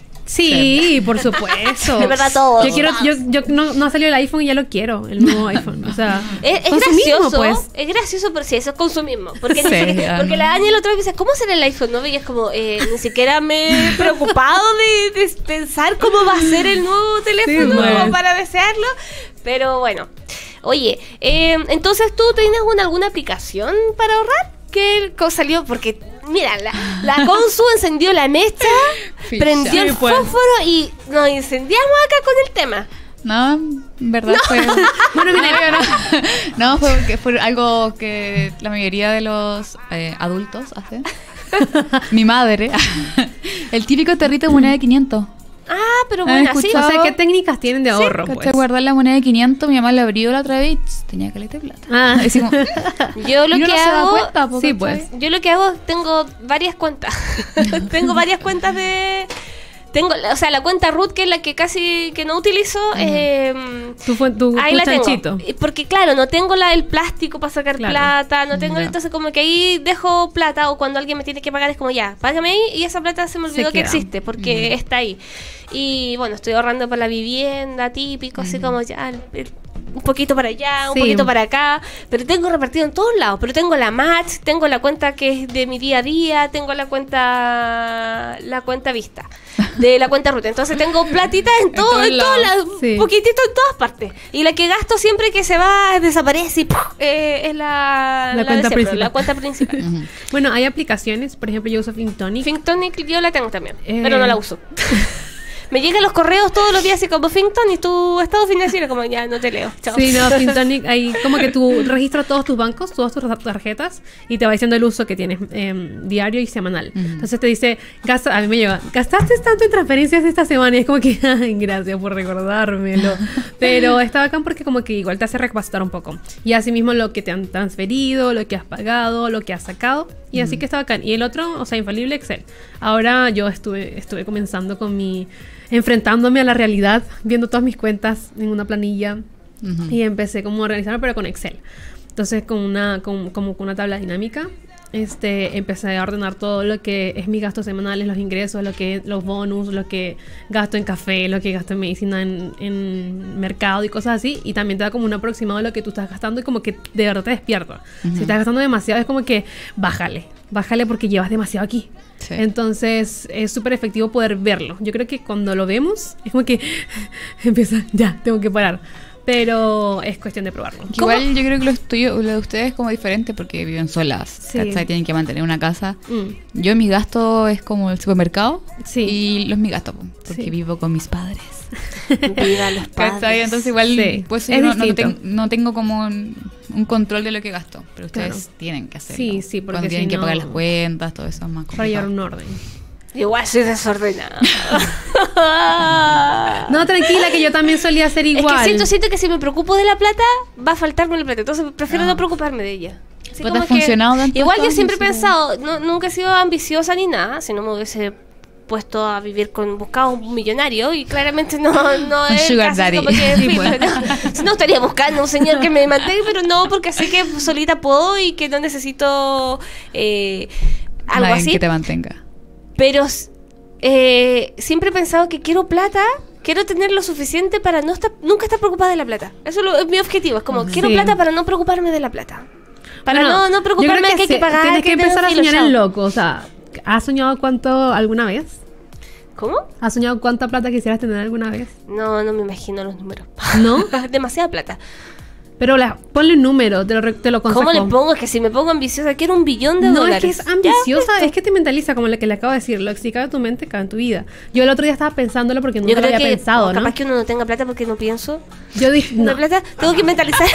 Sí, por supuesto. De verdad, todos. Yo quiero, yo, yo no, no salió el iPhone y ya lo quiero, el nuevo iPhone. O sea, Es, es consumismo, gracioso, pues. es gracioso, pero sí, eso es consumismo. Porque, ni Sí, siquiera- ah, porque no. la Dani la otra vez dice, ¿cómo será el iPhone? ¿No? Y es como, eh, ni siquiera me he preocupado de, de pensar cómo va a ser el nuevo teléfono Sí, pues. como para desearlo. Pero bueno, oye, eh, entonces tú tienes una, alguna aplicación para ahorrar. ¿Qué co- salió? Porque, mira, la, la Consu encendió la mecha, Ficha. prendió el Sí, pues. fósforo y nos incendiamos acá con el tema. No, en verdad fue. Bueno, mira, no, no, fue, que fue algo que la mayoría de los eh, adultos hacen. Mi madre. El típico tarrito de moneda de quinientos. Ah, pero ¿Han bueno, así. escuchado? o sea, ¿qué técnicas tienen de ahorro? ¿Cachai? Pues? Guardar la moneda de quinientos, mi mamá la abrió la otra vez y tss, tenía caleta de plata. Ah. Así como, Yo lo y uno que no se da hago, cuenta, po, sí, ¿cachai? pues. yo lo que hago, tengo varias cuentas. tengo varias cuentas de, tengo, o sea, la cuenta root que es la que casi que no utilizo. eh, Tú fue tu, ahí tu la chanchito. tengo. Y porque claro, no tengo la el plástico para sacar Claro. plata, no tengo, Ya. entonces como que ahí dejo plata o cuando alguien me tiene que pagar es como ya, págame ahí y esa plata se me Se olvidó que queda. existe porque está ahí. Y bueno, estoy ahorrando para la vivienda, típico, así como ya el- el- un poquito para allá, un Sí. poquito para acá, pero tengo repartido en todos lados, pero tengo la Match, tengo la cuenta que es de mi día a día, tengo la cuenta la cuenta vista, de la cuenta ruta, entonces tengo platita en todo, todos en todos lados. lados, Sí. poquitito en todas partes, y la que gasto siempre que se va desaparece y ¡puf! Eh, es la, La de cuenta siempre, principal. la cuenta principal. Ujú. Bueno, hay aplicaciones, por ejemplo, yo uso Fintonic. Fintonic yo la tengo también, Eh. pero no la uso. Me llegan los correos todos los días así como Fintonic, tu estado financiero, como ya no te leo. Chao. Sí, no, Fintonic, ahí como que tú registras todos tus bancos, todas tus tarjetas y te va diciendo el uso que tienes eh, diario y semanal. Ujú. Entonces te dice, gasta, a mí me llega, gastaste tanto en transferencias esta semana y es como que, ay, gracias por recordármelo. Pero está bacán porque como que igual te hace recapacitar un poco. Y así mismo lo que te han transferido, lo que has pagado, lo que has sacado. Y así que está bacán. Y el otro, o sea, infalible Excel. Ahora yo estuve, estuve comenzando con mi... enfrentándome a la realidad, viendo todas mis cuentas en una planilla. Ujú. Y empecé como a organizarlo, pero con Excel. Entonces, con una, con, como con una tabla dinámica, este, empecé a ordenar todo lo que es mis gastos semanales, los ingresos, lo que, los bonus, lo que gasto en café, lo que gasto en medicina, en, en mercado y cosas así. Y también te da como un aproximado de lo que tú estás gastando y como que de verdad te despierta. Si estás gastando demasiado, es como que bájale, bájale porque llevas demasiado aquí. Sí. Entonces es súper efectivo poder verlo. Yo creo que cuando lo vemos es como que empieza, ya, tengo que parar. Pero es cuestión de probarlo. Que igual yo creo que lo, tuyo, lo de ustedes es como diferente porque viven solas, Sí. ¿cachai? Tienen que mantener una casa. Mm, Yo mis gastos es como el supermercado Sí. y los mis gastos, po, porque Sí. vivo con mis padres. Viva los ¿Cachai? padres. Entonces igual Sí, pues es yo no, no, distinto. ten- no tengo como un, un control de lo que gasto, pero ustedes Claro. tienen que hacerlo. Sí, sí, porque Cuando tienen si que no- pagar las cuentas, todo eso es más para llevar complicado. un orden. Igual soy desordenada. No, tranquila, que yo también solía ser igual. Es que siento, siento que si me preocupo de la plata, va a faltarme la plata. Entonces prefiero Ah. no preocuparme de ella. Así ¿Pero te como ha funcionado tanto Igual esto? yo siempre he No sé. pensado, no, nunca he sido ambiciosa ni nada, si no me hubiese puesto a vivir con buscado un millonario y claramente no, no Un es sugar casi daddy. como que, Sí, sí, pues. no, si no estaría buscando un señor que me mantenga, pero no, porque sé que solita puedo y que no necesito eh, algo Nadie así. que te mantenga. Pero eh, siempre he pensado que quiero plata, quiero tener lo suficiente para no estar, nunca estar preocupada de la plata. Eso es, lo- es mi objetivo. Es como, quiero Sí. plata para no preocuparme de la plata. Para no, no preocuparme de que hay que pagar. Tienes que empezar a soñar en loco. loco. O sea, ¿has soñado cuánto alguna vez? ¿Cómo? ¿Has soñado cuánta plata quisieras tener alguna vez? No, no me imagino los números. ¿No? Demasiada plata. Pero la, ponle un número, te lo, te lo aconsejo. ¿Cómo le pongo? Es que si me pongo ambiciosa, quiero un billón de no, dólares. No, es que es ambiciosa, ya, es que te mentaliza, como lo que le acabo de decir. Lo que si cabe en tu mente, cabe en tu vida. Yo el otro día estaba pensándolo porque nunca Yo creo lo había que, pensado, ¿no? Capaz que uno no tenga plata porque no pienso. Yo dije, ¿No no. hay plata? Tengo que mentalizar.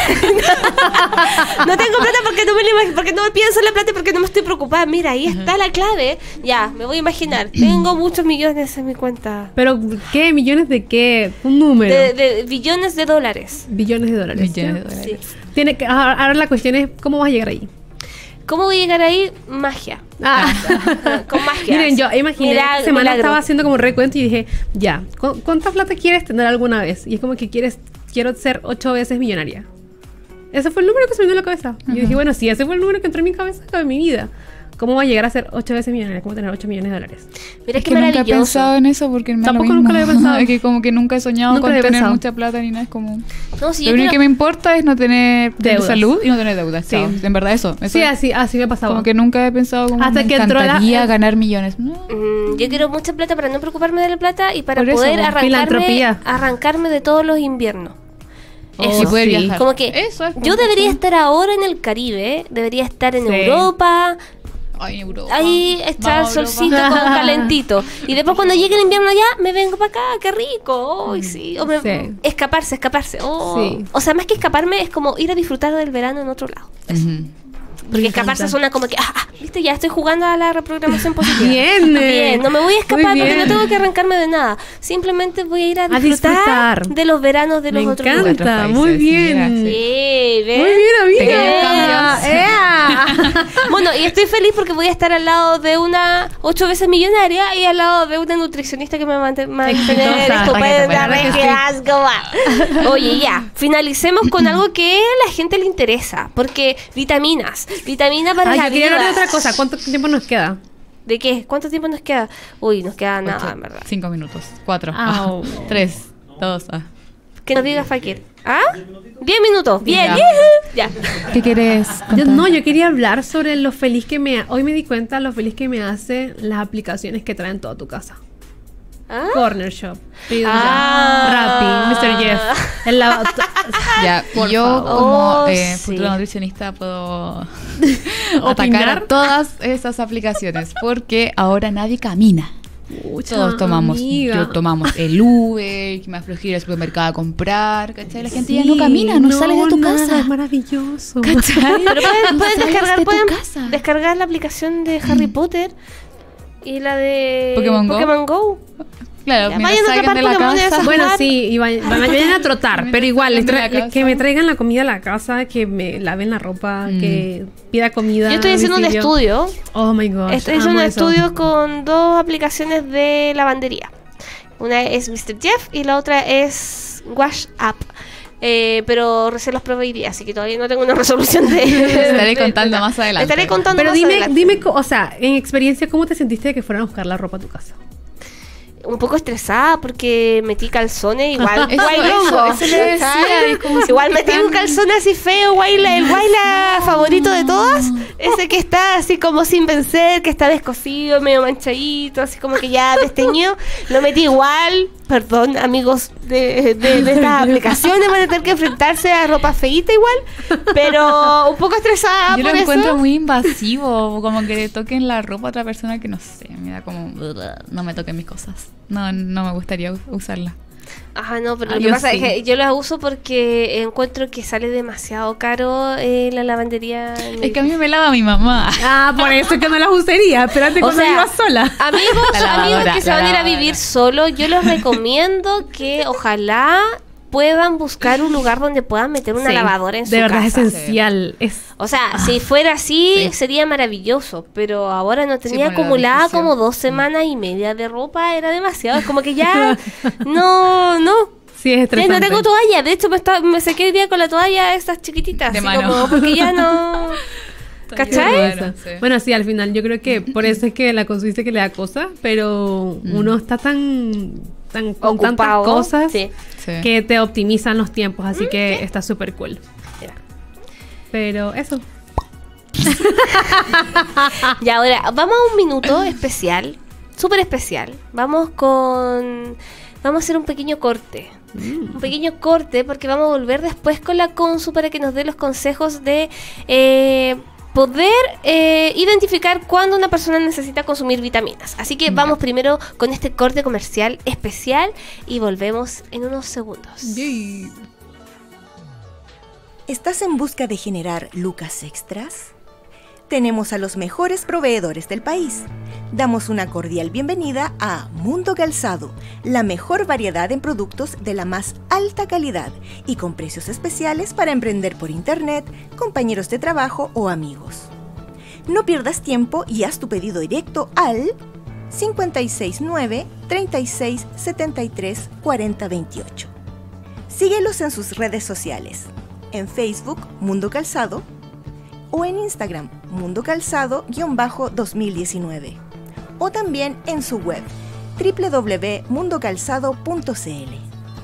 No tengo plata porque no me lo imag- porque no pienso en la plata y porque no me estoy preocupada. Mira, ahí está la clave. Ya, me voy a imaginar. Tengo muchos millones en mi cuenta. ¿Pero qué? ¿Millones de qué? Un número. De, de billones de dólares. Billones de dólares. Millones de ¿sí? dólares. Sí. Tiene que, ahora ahora la cuestión es, ¿cómo vas a llegar ahí? ¿Cómo voy a llegar ahí? Magia. Ah. Con magia. Miren, yo imaginé, Milagro, esta semana milagro. estaba haciendo como recuento y dije, ya, ¿cu- ¿cuánta plata quieres tener alguna vez? Y es como que quieres, quiero ser ocho veces millonaria. Ese fue el número que se me dio en la cabeza. Y yo dije, bueno, si ese fue el número que entró en mi cabeza, en mi vida. ¿Cómo va a llegar a ser ocho veces millonaria? ¿Cómo tener ocho millones de dólares? Mira Es qué que nunca he maravilloso. pensado en eso porque me da lo Tampoco mismo. nunca lo he pensado. Es que como que nunca he soñado Nunca con lo he tener pensado. mucha plata ni nada. Es como... No, si Lo yo único creo- que me importa es no tener, tener Deudas. salud y no tener deudas. Sí. chao. En verdad eso. eso Sí, es así, así me pasaba. como que nunca he pensado como Hasta me que entró la- encantaría el- ganar millones. No. Mm, yo quiero mucha plata para no preocuparme de la plata y para Por eso, poder arrancarme, filantropía. arrancarme de todos los inviernos. Oh, Eso. Y poder sí. viajar. Como que Eso es yo como debería eso. estar ahora en el Caribe, debería estar en Sí. Europa, Ay, Europa. ahí está el Vamos, Europa. solcito con calentito. Y después cuando llegue el invierno ya, me vengo para acá, qué rico. Ay, sí. O me- Sí. Escaparse, escaparse. Oh. Sí. O sea, más que escaparme es como ir a disfrutar del verano en otro lado. Ujú. Porque Me escaparse encanta. suena como que, ah, ah, viste, ya estoy jugando a la reprogramación positiva. Bien, eh. Bien, no me voy a escapar Muy porque no bien. tengo que arrancarme de nada. Simplemente voy a ir a A disfrutar, disfrutar. de los veranos de los Me otros encanta, lugares. Otros países, muy sí, bien. mira, Sí, ¿ves? Muy bien, Pequeños amiga. cambios. ¡Ea! Bueno, y estoy feliz porque voy a estar al lado de una ocho veces millonaria y al lado de una nutricionista que me va a mante- mantener Exitosa. estupenda, Para que te que asco va. Oye, ya, finalicemos con algo que a la gente le interesa, porque vitaminas, vitamina para Ay, la yo quería vida. hablar de otra cosa. ¿Cuánto tiempo nos queda? ¿De qué? ¿Cuánto tiempo nos queda? Uy, nos queda nada, Ocho, en verdad. Cinco minutos. Cuatro. Au. Ah, tres. Dos. Ah. Que nos diga Fakir. ¿Ah? Diez minutos. Bien, Ya. yujú. Ya. ¿Qué quieres Yo, contar? no, yo quería hablar sobre lo feliz que me... Hoy me di cuenta lo feliz que me hace las aplicaciones que traen toda tu casa. ¿Ah? Corner Shop, Pedidos Ah. Ya, Rappi, mister Jeff. El lava- Ya, Por yo favor. como Oh, eh, sí. futura nutricionista puedo ¿Opinar? atacar a todas esas aplicaciones porque ahora nadie camina. Pucha, Todos tomamos, amiga. yo tomamos el Uber, que me aflojé ir al supermercado a comprar, ¿cachai? La gente ya Sí, no camina, no, sale de tu nada, casa. Es maravilloso. ¿Cachai? Pero pueden, No pueden sales descargar, de tu pueden casa. descargar la aplicación de Harry Potter y la de Pokémon Go. Pokémon Go. Claro, Ya, mientras vayan a salgan atrapar de la Pokémon y casa. eso. Bueno, jugar. sí, y vayan, van a, vayan a trotar, pero igual, les De la tra- casa. que me traigan la comida a la casa, que me laven la ropa, Mm. que pida comida. Yo estoy a haciendo un domicilio. estudio. Oh my gosh. Estoy amo haciendo un eso. estudio con dos aplicaciones de lavandería. Una es mister Jeff y la otra es Wash Up. Eh, pero recién los probé hoy día, así que todavía no tengo una resolución de... Estaré de- contando de- más adelante. Estaré contando Pero más dime, adelante. dime, co- o sea, en experiencia, ¿cómo te sentiste de que fueran a buscar la ropa a tu casa? Un poco estresada porque metí calzones igual Eso, guailongo, eso, eso le decía, ¿sabes? es como Igual siempre metí tan- un calzón así feo, guayla, el guayla favorito de todas, ese que está así como sin vencer, que está descosido, medio manchadito, así como que ya desteñido, lo metí igual. Perdón, amigos de, de, de estas aplicaciones, van a tener que enfrentarse a ropa feíta igual, pero un poco estresada Yo por lo encuentro eso. muy invasivo, como que le toquen la ropa a otra persona que no sé, me da como... No me toquen mis cosas. No, no me gustaría u- usarla. Ajá, no, pero Ah, lo que yo pasa sí. es que yo las uso porque encuentro que sale demasiado caro eh, la lavandería. en Es mi- que a mí me lava mi mamá. Ah, por eso es que no las usaría. Espérate O cuando sea, vivas sola. Amigos, La lavadora, amigos que se la van a ir a lavadora. vivir solo, yo les recomiendo que ojalá puedan buscar un lugar donde puedan meter una Sí, lavadora en su de verdad casa. es esencial. Es, O sea, si fuera así, Sí. sería maravilloso, pero ahora no tenía por el acumulada orificio. como dos semanas y media de ropa, era demasiado, es como que ya no, no. sí, es Ya estresante. no tengo toalla, de hecho me, está- me saqué hoy día con la toalla esas chiquititas, De así mano. como, porque ya no... ¿Cachai? Bueno, sí. Bueno, sí, al final yo creo que por eso es que la consiste que le da cosa, pero Mm. uno está tan, tan con Ocupado, tantas cosas sí. Sí. que te optimizan los tiempos, así que está súper cool. Mira. Pero eso. Y ahora, vamos a un minuto especial, súper especial. Vamos con... Vamos a hacer un pequeño corte. Mm. Un pequeño corte porque vamos a volver después con la Consu para que nos dé los consejos de eh, poder eh, identificar cuándo una persona necesita consumir vitaminas. Así que vamos primero con este corte comercial especial y volvemos en unos segundos. Yeah. ¿Estás en busca de generar lucas extras? Tenemos a los mejores proveedores del país. Damos una cordial bienvenida a Mundo Calzado, la mejor variedad en productos de la más alta calidad y con precios especiales para emprender por internet, compañeros de trabajo o amigos. No pierdas tiempo y haz tu pedido directo al cinco seis nueve, treinta y seis, setenta y tres, cuarenta, veintiocho. Síguelos en sus redes sociales, en Facebook Mundo Calzado o en Instagram Mundo Calzado dos mil diecinueve o también en su web doble u doble u doble u punto mundo calzado punto c l.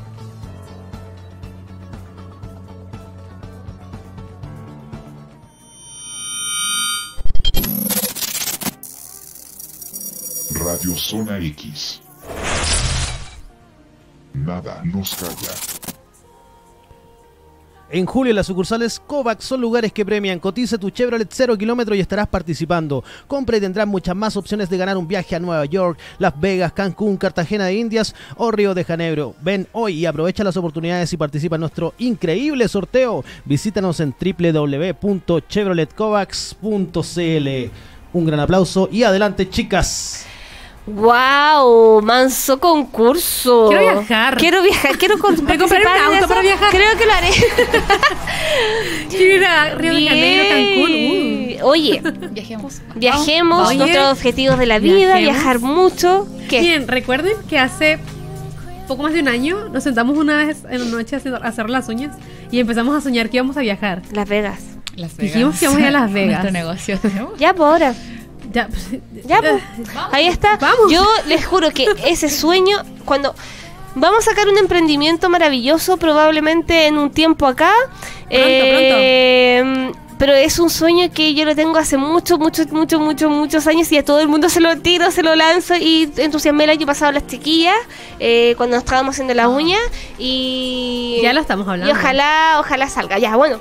Radio Zona X. Nada nos calla. En julio las sucursales Kovac son lugares que premian. Cotiza tu Chevrolet cero kilómetro y estarás participando. Compra y tendrás muchas más opciones de ganar un viaje a Nueva York, Las Vegas, Cancún, Cartagena de Indias o Río de Janeiro. Ven hoy y aprovecha las oportunidades y participa en nuestro increíble sorteo. Visítanos en doble u doble u doble u punto chevrolet kovacs punto c l. Un gran aplauso y adelante, chicas. ¡Wow! Manso concurso. Quiero viajar. Quiero viajar. Quiero con- Me compraré un participar en auto eso. para viajar. Creo que lo haré. Quiero ir a Río de Janeiro, Cancún. Bien. Oye, Viajemos. viajemos, Oye, nuestros objetivos de la vida, viajemos. viajar mucho. ¿Qué? Bien, recuerden que hace poco más de un año nos sentamos una vez en la noche a hacer- a hacer las uñas y empezamos a soñar que íbamos a viajar. Las Vegas. Las Dijimos que íbamos a ir a Las Vegas. Nuestro negocio. Ya, por ahora. Ya, pues, Ya, pues. Ahí está. Vamos. Yo les juro que ese sueño, cuando vamos a sacar un emprendimiento maravilloso, probablemente en un tiempo acá. Pronto, eh, Pero es un sueño que yo lo tengo hace muchos, muchos, muchos, muchos, muchos años y a todo el mundo se lo tiro, se lo lanzo y entusiasmé el año pasado a las chiquillas eh, cuando estábamos haciendo las uñas y... Ya lo estamos hablando. Y ojalá, ojalá salga. Ya, bueno.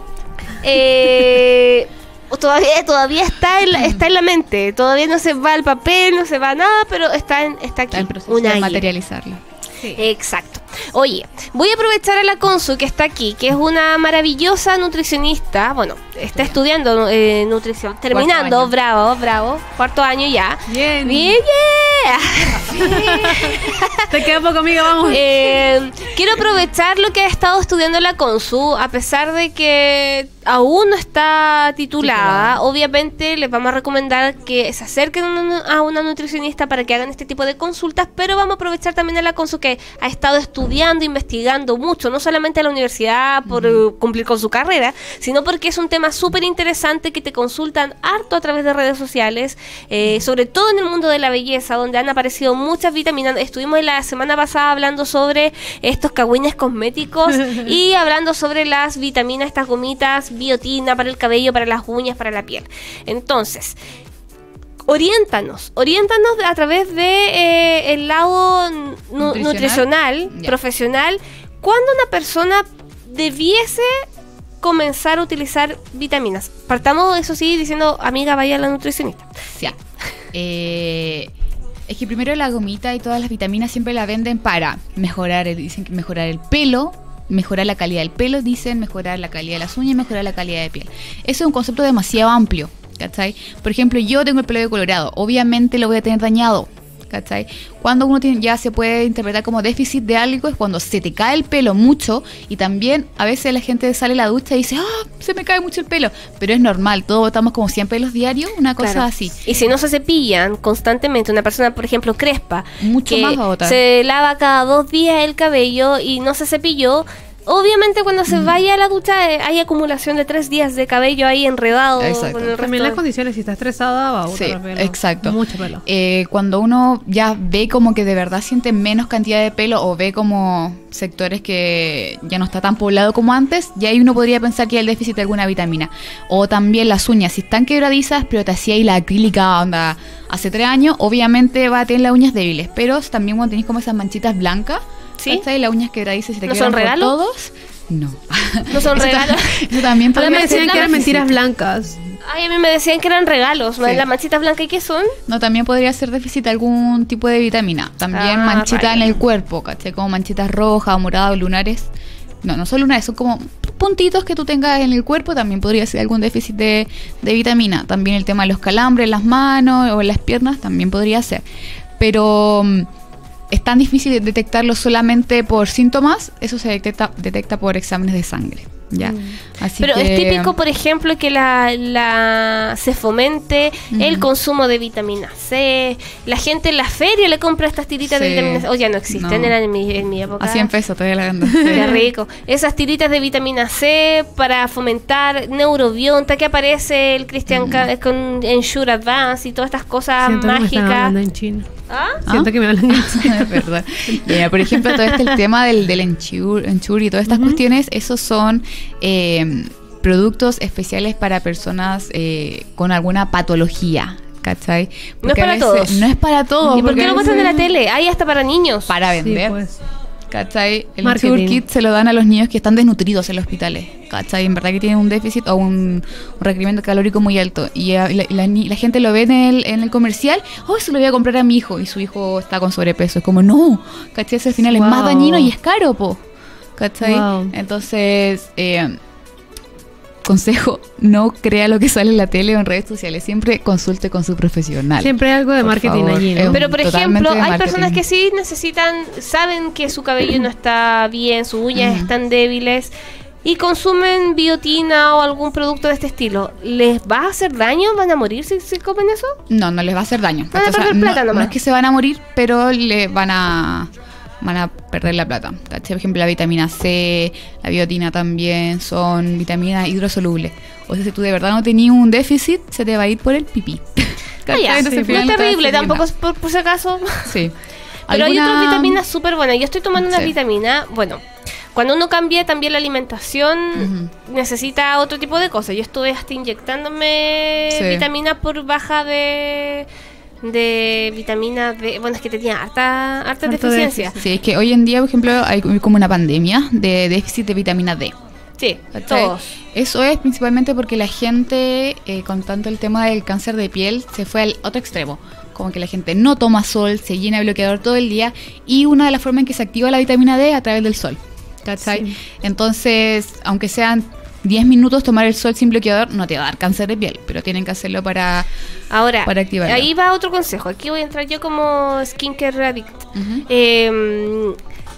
Eh... Todavía, todavía está en la, está en la mente, todavía no se va al papel, no se va a nada, pero está en, está aquí. Está en proceso un de año. materializarlo. Sí. Exacto. Oye, voy a aprovechar a la Consu que está aquí, que es una maravillosa nutricionista. Bueno, está estudiando eh, nutrición, terminando, año. bravo, bravo, cuarto año ya. Bien. Bien, yeah. Te queda poco, amiga, vamos. Eh, quiero aprovechar lo que ha estado estudiando la Consu, a pesar de que aún no está titulada. Titulada. Obviamente les vamos a recomendar que se acerquen a una, a una nutricionista para que hagan este tipo de consultas, pero vamos a aprovechar también a la Consu que ha estado estudiando, investigando mucho, no solamente a la universidad por uh, cumplir con su carrera, sino porque es un tema súper interesante que te consultan harto a través de redes sociales, eh, sobre todo en el mundo de la belleza, donde han aparecido muchas vitaminas. Estuvimos la semana pasada hablando sobre estos cagüines cosméticos y hablando sobre las vitaminas, estas gomitas, biotina para el cabello, para las uñas, para la piel. Entonces, oriéntanos, oriéntanos a través de eh, el lado nu- nutricional, Nutricional. Ya. profesional, cuándo una persona debiese comenzar a utilizar vitaminas. Partamos, eso sí, diciendo, amiga, vaya a la nutricionista. Ya. Eh, es que primero la gomita y todas las vitaminas siempre la venden para mejorar, el, dicen que mejorar el pelo, mejorar la calidad del pelo, dicen mejorar la calidad de las uñas, mejorar la calidad de piel. Eso es un concepto demasiado amplio, ¿cachai? Por ejemplo, yo tengo el pelo decolorado, obviamente lo voy a tener dañado, ¿cachai? Cuando uno tiene, ya se puede interpretar como déficit de algo es cuando se te cae el pelo mucho y también a veces la gente sale a la ducha y dice, ah, se me cae mucho el pelo, pero es normal, todos botamos como cien pelos diarios, una cosa Claro. así. Y si no se cepillan constantemente, una persona, por ejemplo, crespa, Mucho que más va a botar. se lava cada dos días el cabello y no se cepilló, obviamente cuando se vaya a la ducha eh, hay acumulación de tres días de cabello ahí enredado. Exacto. Con el resto También las de- condiciones, si está estresada, va a Sí, botar pelo. exacto. Mucho pelo. Eh, cuando uno ya ve como que de verdad siente menos cantidad de pelo o ve como sectores que ya no está tan poblado como antes, ya ahí uno podría pensar que hay el déficit de alguna vitamina. O también las uñas, si están quebradizas, pero te hacía ahí la acrílica onda hace tres años, obviamente va a tener las uñas débiles. Pero también cuando tenéis como esas manchitas blancas, ¿Sí? ¿cachai? Las uñas quebradizas se te ¿No quedan son por regalo? todos. No. No son Eso ta- regalos. Eso también Ahora me podría ser decían que eran déficit. mentiras blancas. Ay, a mí me decían que eran regalos. Sí. Las manchitas blancas, ¿y qué son? No, también podría ser déficit de algún tipo de vitamina. También Ah, manchitas en rayos. el cuerpo, ¿cachai? Como manchitas rojas, moradas, lunares. No, no son lunares, son como puntitos que tú tengas en el cuerpo. También podría ser algún déficit de, de vitamina. También el tema de los calambres en las manos o en las piernas también podría ser. Pero mm, es tan difícil de detectarlo solamente por síntomas. Eso se detecta, detecta por exámenes de sangre. ¿Ya? Así Pero que, es típico, por ejemplo, que la, la se fomente el consumo de vitamina C. La gente en la feria le compra estas tiritas de Sí. vitamina C. O ya no existen, No. eran en mi, en mi época. a cien pesos todavía la vendo. Qué rico. Esas tiritas de vitamina C para fomentar neurobionta, que aparece el Christian Ca- con Ensure Advance y todas estas cosas Siento que me están hablando mágicas. en chino. ¿Ah? Siento que me hablan en chino. Es verdad. Ya, por ejemplo, todo este el tema del, del Ensure, Ensure y todas estas cuestiones, esos son eh, productos especiales para personas eh, con alguna patología, ¿cachai? No es Porque a para veces- todos. No es para todos. ¿Y por porque qué a lo muestran en la veces- tele? Hay hasta para niños. Para Sí, vender. pues. ¿Cachai? El Marketing. Ensure Kit se lo dan a los niños que están desnutridos en los hospitales. ¿Cachai? En verdad que tienen un déficit o un, un requerimiento calórico muy alto. Y eh, la, la ni- la gente lo ve en el, en el comercial. Oh, se lo voy a comprar a mi hijo. Y su hijo está con sobrepeso. Es como, no. ¿Cachai? Ese al final es más Wow. dañino y es caro, po. ¿Cachai? Wow. Entonces, eh, consejo, no crea lo que sale en la tele o en redes sociales. Siempre consulte con su profesional. Siempre hay algo de Por marketing favor. allí, Es ¿no? un- Pero por Totalmente ejemplo, de hay marketing. personas que sí necesitan, saben que su cabello no está bien, sus uñas Ujú. están débiles y consumen biotina o algún producto de este estilo. ¿Les va a hacer daño? ¿Van a morir si, si comen eso? No, no les va a hacer daño. Van a O sea, perder no, plata nomás. no es que se van a morir, pero le van a van a perder la plata. ¿Cachai? Por ejemplo, la vitamina C, la biotina también son vitaminas hidrosolubles. O sea, si tú de verdad no tenías un déficit, se te va a ir por el pipí. Ah, ya, Entonces, al no final es no te va a terrible, servir tampoco nada. es por, por si acaso. Sí. Pero hay ¿Alguna- otras vitaminas súper buenas. Yo estoy tomando una Sí. vitamina, bueno, cuando uno cambia también la alimentación, Ujú. necesita otro tipo de cosas. Yo estuve hasta inyectándome Sí. vitamina por baja de de vitamina D. Bueno, es que tenía harta, harta Harto deficiencia. déficit. Sí, es que hoy en día, por ejemplo, hay como una pandemia de déficit de vitamina D. Sí, ¿Cachai? todos. Eso es principalmente porque la gente, eh, con tanto el tema del cáncer de piel, se fue al otro extremo. Como que la gente no toma sol, se llena de bloqueador todo el día. Y una de las formas en que se activa la vitamina D es a través del sol. ¿Cachai? Sí. Entonces, aunque sean diez minutos tomar el sol sin bloqueador, no te va a dar cáncer de piel. Pero tienen que hacerlo para... Ahora, Para activarlo. ahí va otro consejo. Aquí voy a entrar yo como skincare addict. Ujú. Eh,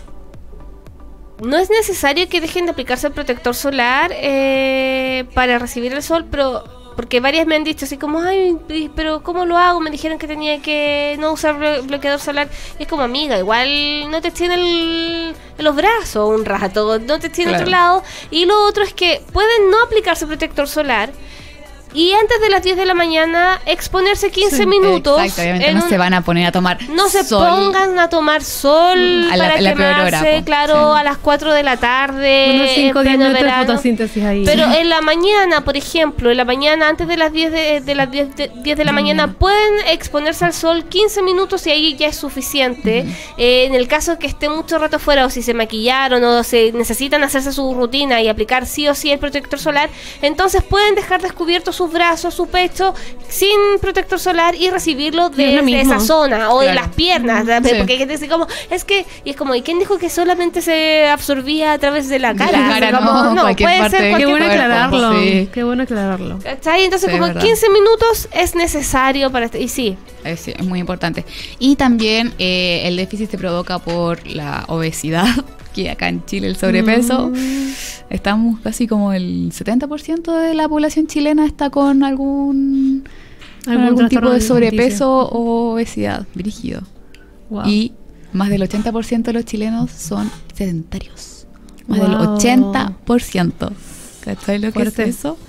no es necesario que dejen de aplicarse el protector solar eh, para recibir el sol, pero porque varias me han dicho así como, ay, pero ¿cómo lo hago? Me dijeron que tenía que no usar blo- bloqueador solar. Y es como, amiga, igual no te tiene el, en los brazos un rato, no te tiene en Claro. otro lado. Y lo otro es que pueden no aplicarse protector solar y antes de las diez de la mañana exponerse quince minutos. Exacto, obviamente en no un- se van a poner a tomar no se sol. pongan a tomar sol A la- para a la peor quemarse, hora, po. claro, Sí. a las cuatro de la tarde. Unos cinco o en diez pleno minutos de verano. fotosíntesis ahí. Pero en la mañana, por ejemplo, en la mañana, antes de las diez de, de las diez de, diez de la mañana, pueden exponerse al sol quince minutos y ahí ya es suficiente. Eh, en el caso que esté mucho rato fuera o si se maquillaron o se necesitan hacerse su rutina y aplicar sí o sí el protector solar, entonces pueden dejar descubiertos sus brazos, su pecho, sin protector solar y recibirlo Y es lo de, de mismo. esa zona o de Claro. las piernas. Sí. Porque hay gente que dice como, es que, y es como, ¿y quién dijo que solamente se absorbía a través de la De cara? la cara, Así como, no, cualquier puede parte ser del Qué cualquier bueno cuerpo, aclararlo. sí. Qué bueno aclararlo. ¿Cachai? Entonces, Sí, como es verdad. quince minutos es necesario para... este- Y sí, Eh, sí, es muy importante. Y también eh, el déficit se provoca por la obesidad, que acá en Chile el sobrepeso, estamos casi como el setenta por ciento de la población chilena está con algún, con Algún algún tipo trastorno de alimenticio. sobrepeso o obesidad, brígido. Wow. Y más del ochenta por ciento de los chilenos son sedentarios. Más Wow. del ochenta por ciento. ¿Cachai lo que Fuerte. es eso?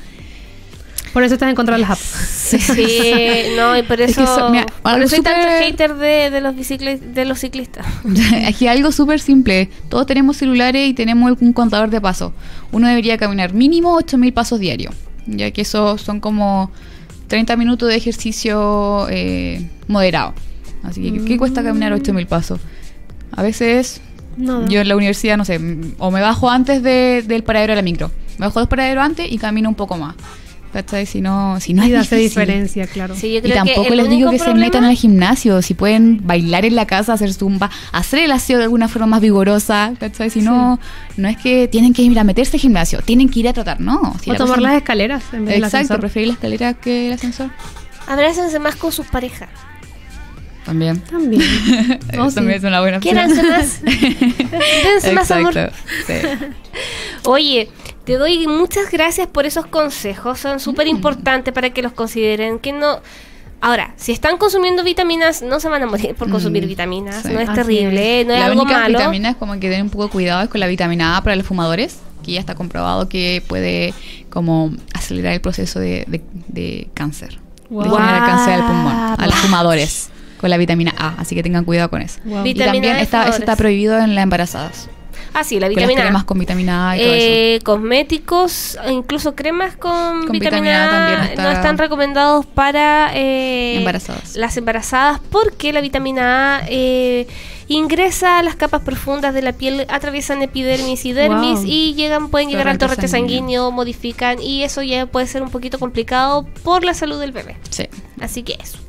Por eso estás en contra de las apps. Sí, no, y por Es eso, que eso, mira, por algo eso hay tanto súper- hater de, de, los bicicli- de los ciclistas. Es que algo súper simple. Todos tenemos celulares y tenemos un contador de pasos. Uno debería caminar mínimo ocho mil pasos diarios, ya que eso son como treinta minutos de ejercicio eh, moderado. Así que, ¿qué cuesta caminar ocho mil pasos? A veces, Nada. yo en la universidad, no sé, m- o me bajo antes de- del paradero de la micro. Me bajo dos paraderos antes y camino un poco más. ¿Cachai? Si no, si no Y es hace difícil. diferencia, claro. Sí, yo Y creo tampoco que el les digo único que se problema- metan al gimnasio. Si pueden bailar en la casa, hacer zumba, hacer el aseo de alguna forma más vigorosa, ¿cachai? Si no, no es que tienen que ir a meterse al gimnasio, tienen que ir a trotar, no. Si O la tomar cosa- las escaleras en vez del Exacto, ascensor. preferir la escalera que el ascensor. Abrácense más con sus parejas. También. También. Oh, Eso también sí. es una buena opción. Quiéranse más. Dense más amor. Exacto, sí. Oye, te doy muchas gracias por esos consejos. Son súper importantes para que los consideren. Que no. Ahora, si están consumiendo vitaminas, no se van a morir por consumir Mm, vitaminas. sí. No es Así terrible, es. no es La algo única malo. vitamina es como que den un poco de cuidado es con la vitamina A para los fumadores, que ya está comprobado que puede como acelerar el proceso de, de- de cáncer. Wow. De generar cáncer del pulmón a los Guau. fumadores con la vitamina A, así que tengan cuidado con eso. Wow. Y Vitamina también A de está, eso fumadores. está prohibido en las embarazadas. Ah, sí, la Con las vitamina cremas A. con vitamina A y todo eso. Eh, cosméticos, e incluso cremas con, Con vitamina, vitamina A A también está- no están recomendados para eh, Embarazadas. las embarazadas porque la vitamina A eh, ingresa a las capas profundas de la piel, atraviesan epidermis y dermis Wow. y llegan pueden llegar al Torrente torrente sanguíneo. sanguíneo, modifican y eso ya puede ser un poquito complicado por la salud del bebé. Sí. Así que eso.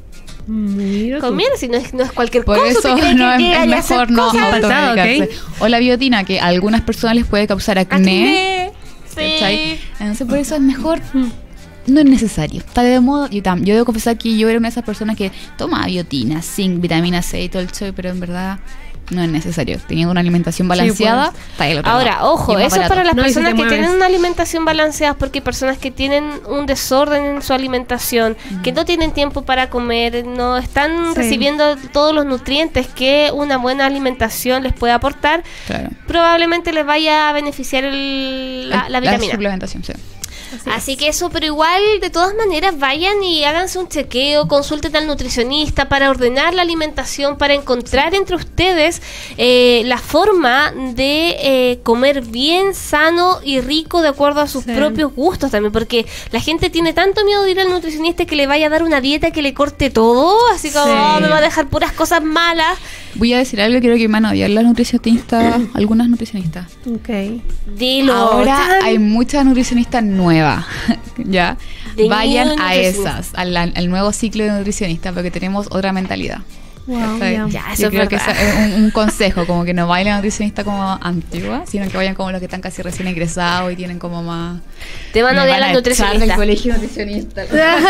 Mira tú. Conviene, si no es, no es cualquier Por cosa. eso ¿te crees no, que es, llega es y hace mejor no cosas? Impactado, automedicarse. O la biotina, que a algunas personas les puede causar acné. Acné, ¿cachai? sí. Entonces por eso es mejor, no es necesario. Está de moda. Yo, tam- yo debo confesar que yo era una de esas personas que toma biotina, zinc, vitamina C y todo el show, pero en verdad no es necesario. Teniendo una alimentación balanceada, está del otro Ahora, lado. ojo, Y más eso es barato. para las No, y si personas te que mueves. tienen una alimentación balanceada, porque hay personas que tienen un desorden en su alimentación, que no tienen tiempo para comer, no están Sí. recibiendo todos los nutrientes que una buena alimentación les puede aportar, Claro. probablemente les vaya a beneficiar el- la, la vitamina. suplementación, sí. Así que eso, pero igual, de todas maneras, vayan y háganse un chequeo, consulten al nutricionista para ordenar la alimentación, para encontrar entre ustedes eh, la forma de eh, comer bien, sano y rico de acuerdo a sus Sí. propios gustos también, porque la gente tiene tanto miedo de ir al nutricionista que le vaya a dar una dieta que le corte todo, así como Sí. "Oh, me va a dejar puras cosas malas". Voy a decir algo, creo que me van a odiar las nutricionistas, algunas nutricionistas. Ok. Dilo. Ahora Chan. hay muchas nutricionistas nuevas, ¿ya? The Vayan new a nutritionist. esas, al, al nuevo ciclo de nutricionistas, porque tenemos otra mentalidad. Wow, ¿cachai? ya. Ya, eso Yo es creo que verdad. ese es un, un consejo, como que no vayan a nutricionista como antigua, sino que vayan como los que están casi recién egresados y tienen como más... Te van a Me odiar las echar del nutricionistas. colegio nutricionista.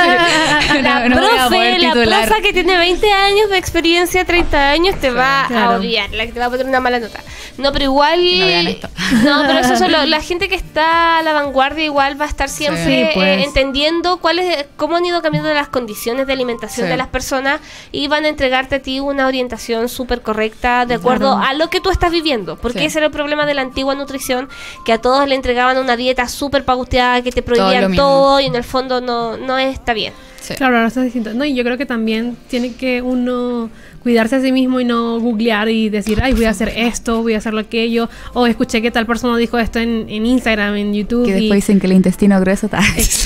La No- no voy a profe, poder la titular. profa que tiene veinte años de experiencia, treinta años, te va a claro. odiar, la que te va a poner una mala nota. No, pero igual... No vean esto. No, pero eso solo, la gente que está a la vanguardia igual va a estar siempre Sí, pues. eh, entendiendo cuáles, cómo han ido cambiando las condiciones de alimentación Sí. de las personas y van a entregarte a ti una orientación súper correcta de acuerdo Claro. a lo que tú estás viviendo. Porque Sí. ese era el problema de la antigua nutrición, que a todos le entregaban una dieta súper pauteada, que te Todo lo prohibían mismo. todo y en el fondo no, no está bien. Sí. Claro, ahora está distinto. No, y yo creo que también tiene que uno cuidarse a sí mismo y no googlear y decir, ay, voy a hacer esto, voy a hacer lo aquello, o escuché que tal persona dijo esto en, en Instagram, en YouTube. Que y- después dicen que el intestino grueso está...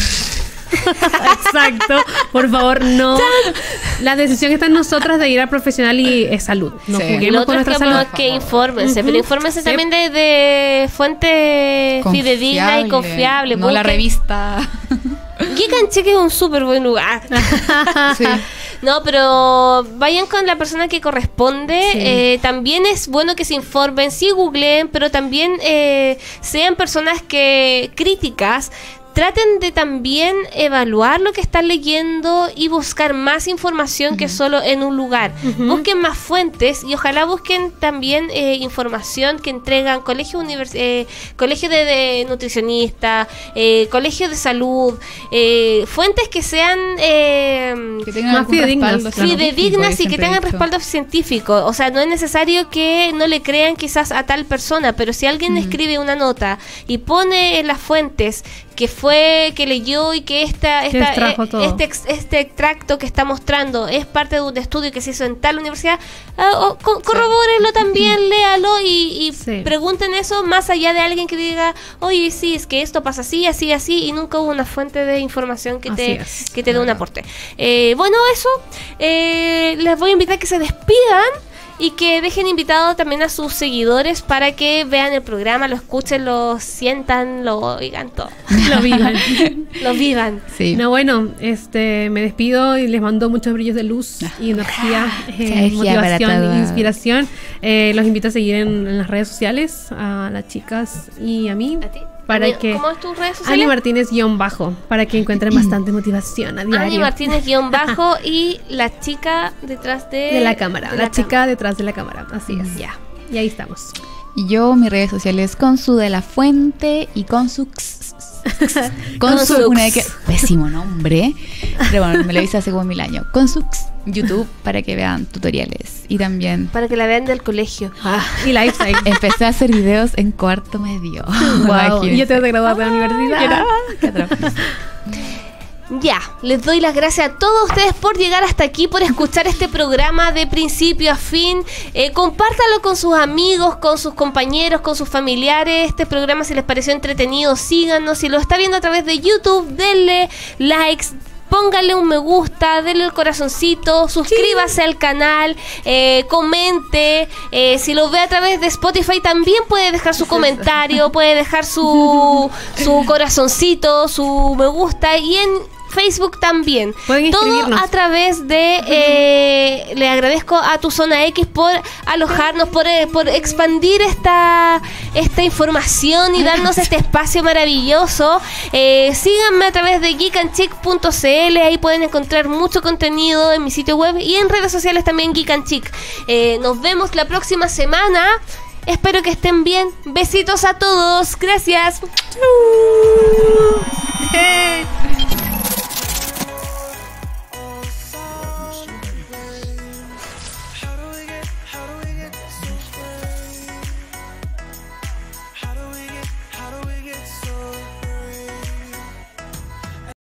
Exacto, por favor, no. La decisión está en nosotras de ir al profesional y es salud. No Sí. Y lo juguemos otro con es nuestra que, salud. que infórmense, Ujú. pero infórmense Sí. también de, de fuentes fidedignas y confiables. No la Busquen- revista. Geek and Check es un súper buen lugar. Sí. No, pero vayan con la persona que corresponde. Sí. Eh, también es bueno que se informen, sí googleen, pero también eh, sean personas que críticas. traten de también evaluar lo que están leyendo y buscar más información uh-huh. que solo en un lugar. Uh-huh. Busquen más fuentes y ojalá busquen también eh, información que entregan colegios univers- eh, colegios de, de nutricionistas, eh, colegios de salud, eh, fuentes que sean eh, que tengan más fidedignas, fidedignas y que tengan respaldo científico. O sea, no es necesario que no le crean quizás a tal persona, pero si alguien uh-huh. escribe una nota y pone en las fuentes que fue, que leyó y que esta, esta eh, este, este extracto que está mostrando es parte de un estudio que se hizo en tal universidad, uh, oh, co- corrobórenlo sí. también, léalo y, y sí. pregunten eso más allá de alguien que diga, oye, sí, es que esto pasa así, así, así, y nunca hubo una fuente de información que te, que te dé un aporte. Eh, bueno, eso, eh, les voy a invitar a que se despidan y que dejen invitado también a sus seguidores para que vean el programa, lo escuchen, lo sientan, lo oigan todo. Lo vivan. Lo vivan. Sí. No, bueno, este me despido y les mando muchos brillos de luz y energía, eh, motivación e inspiración. Eh, los invito a seguir en, en las redes sociales, a las chicas y a mí. ¿A ti? Para Ani, que ¿Cómo es tu red social? Ani Martínez guión bajo, para que encuentren bastante motivación a diario. Ani Martínez guión bajo y la chica detrás de, de la cámara, de la, la chica cámara. detrás de la cámara, así es. Ya. Y ahí estamos. Y yo, mis redes sociales, con su de la fuente y con su con su una de que pésimo nombre, pero bueno, me lo hice hace como mil años. Con su YouTube para que vean tutoriales y también para que la vean del colegio. Ah, y lifestyle. Empecé a hacer videos en cuarto medio. Wow. Y yo tengo que graduar de la universidad. ¿Qué otra? Ya, les doy las gracias a todos ustedes por llegar hasta aquí, por escuchar este programa de principio a fin. Eh, compártanlo con sus amigos, con sus compañeros, con sus familiares. Este programa, si les pareció entretenido, síganos. Si lo está viendo a través de YouTube, denle likes, póngale un me gusta, denle el corazoncito, suscríbase sí. al canal, eh, comente. Eh, si lo ve a través de Spotify, también puede dejar su comentario, puede dejar su, su corazoncito, su me gusta. Y en Facebook también. Todo a través de eh, le agradezco a Tu Zona X por alojarnos, por, eh, por expandir esta esta información y darnos este espacio maravilloso. Eh, síganme a través de geek and chick punto c l, ahí pueden encontrar mucho contenido en mi sitio web y en redes sociales también Geek and Chick. Eh, nos vemos la próxima semana. Espero que estén bien. Besitos a todos. Gracias. Chau.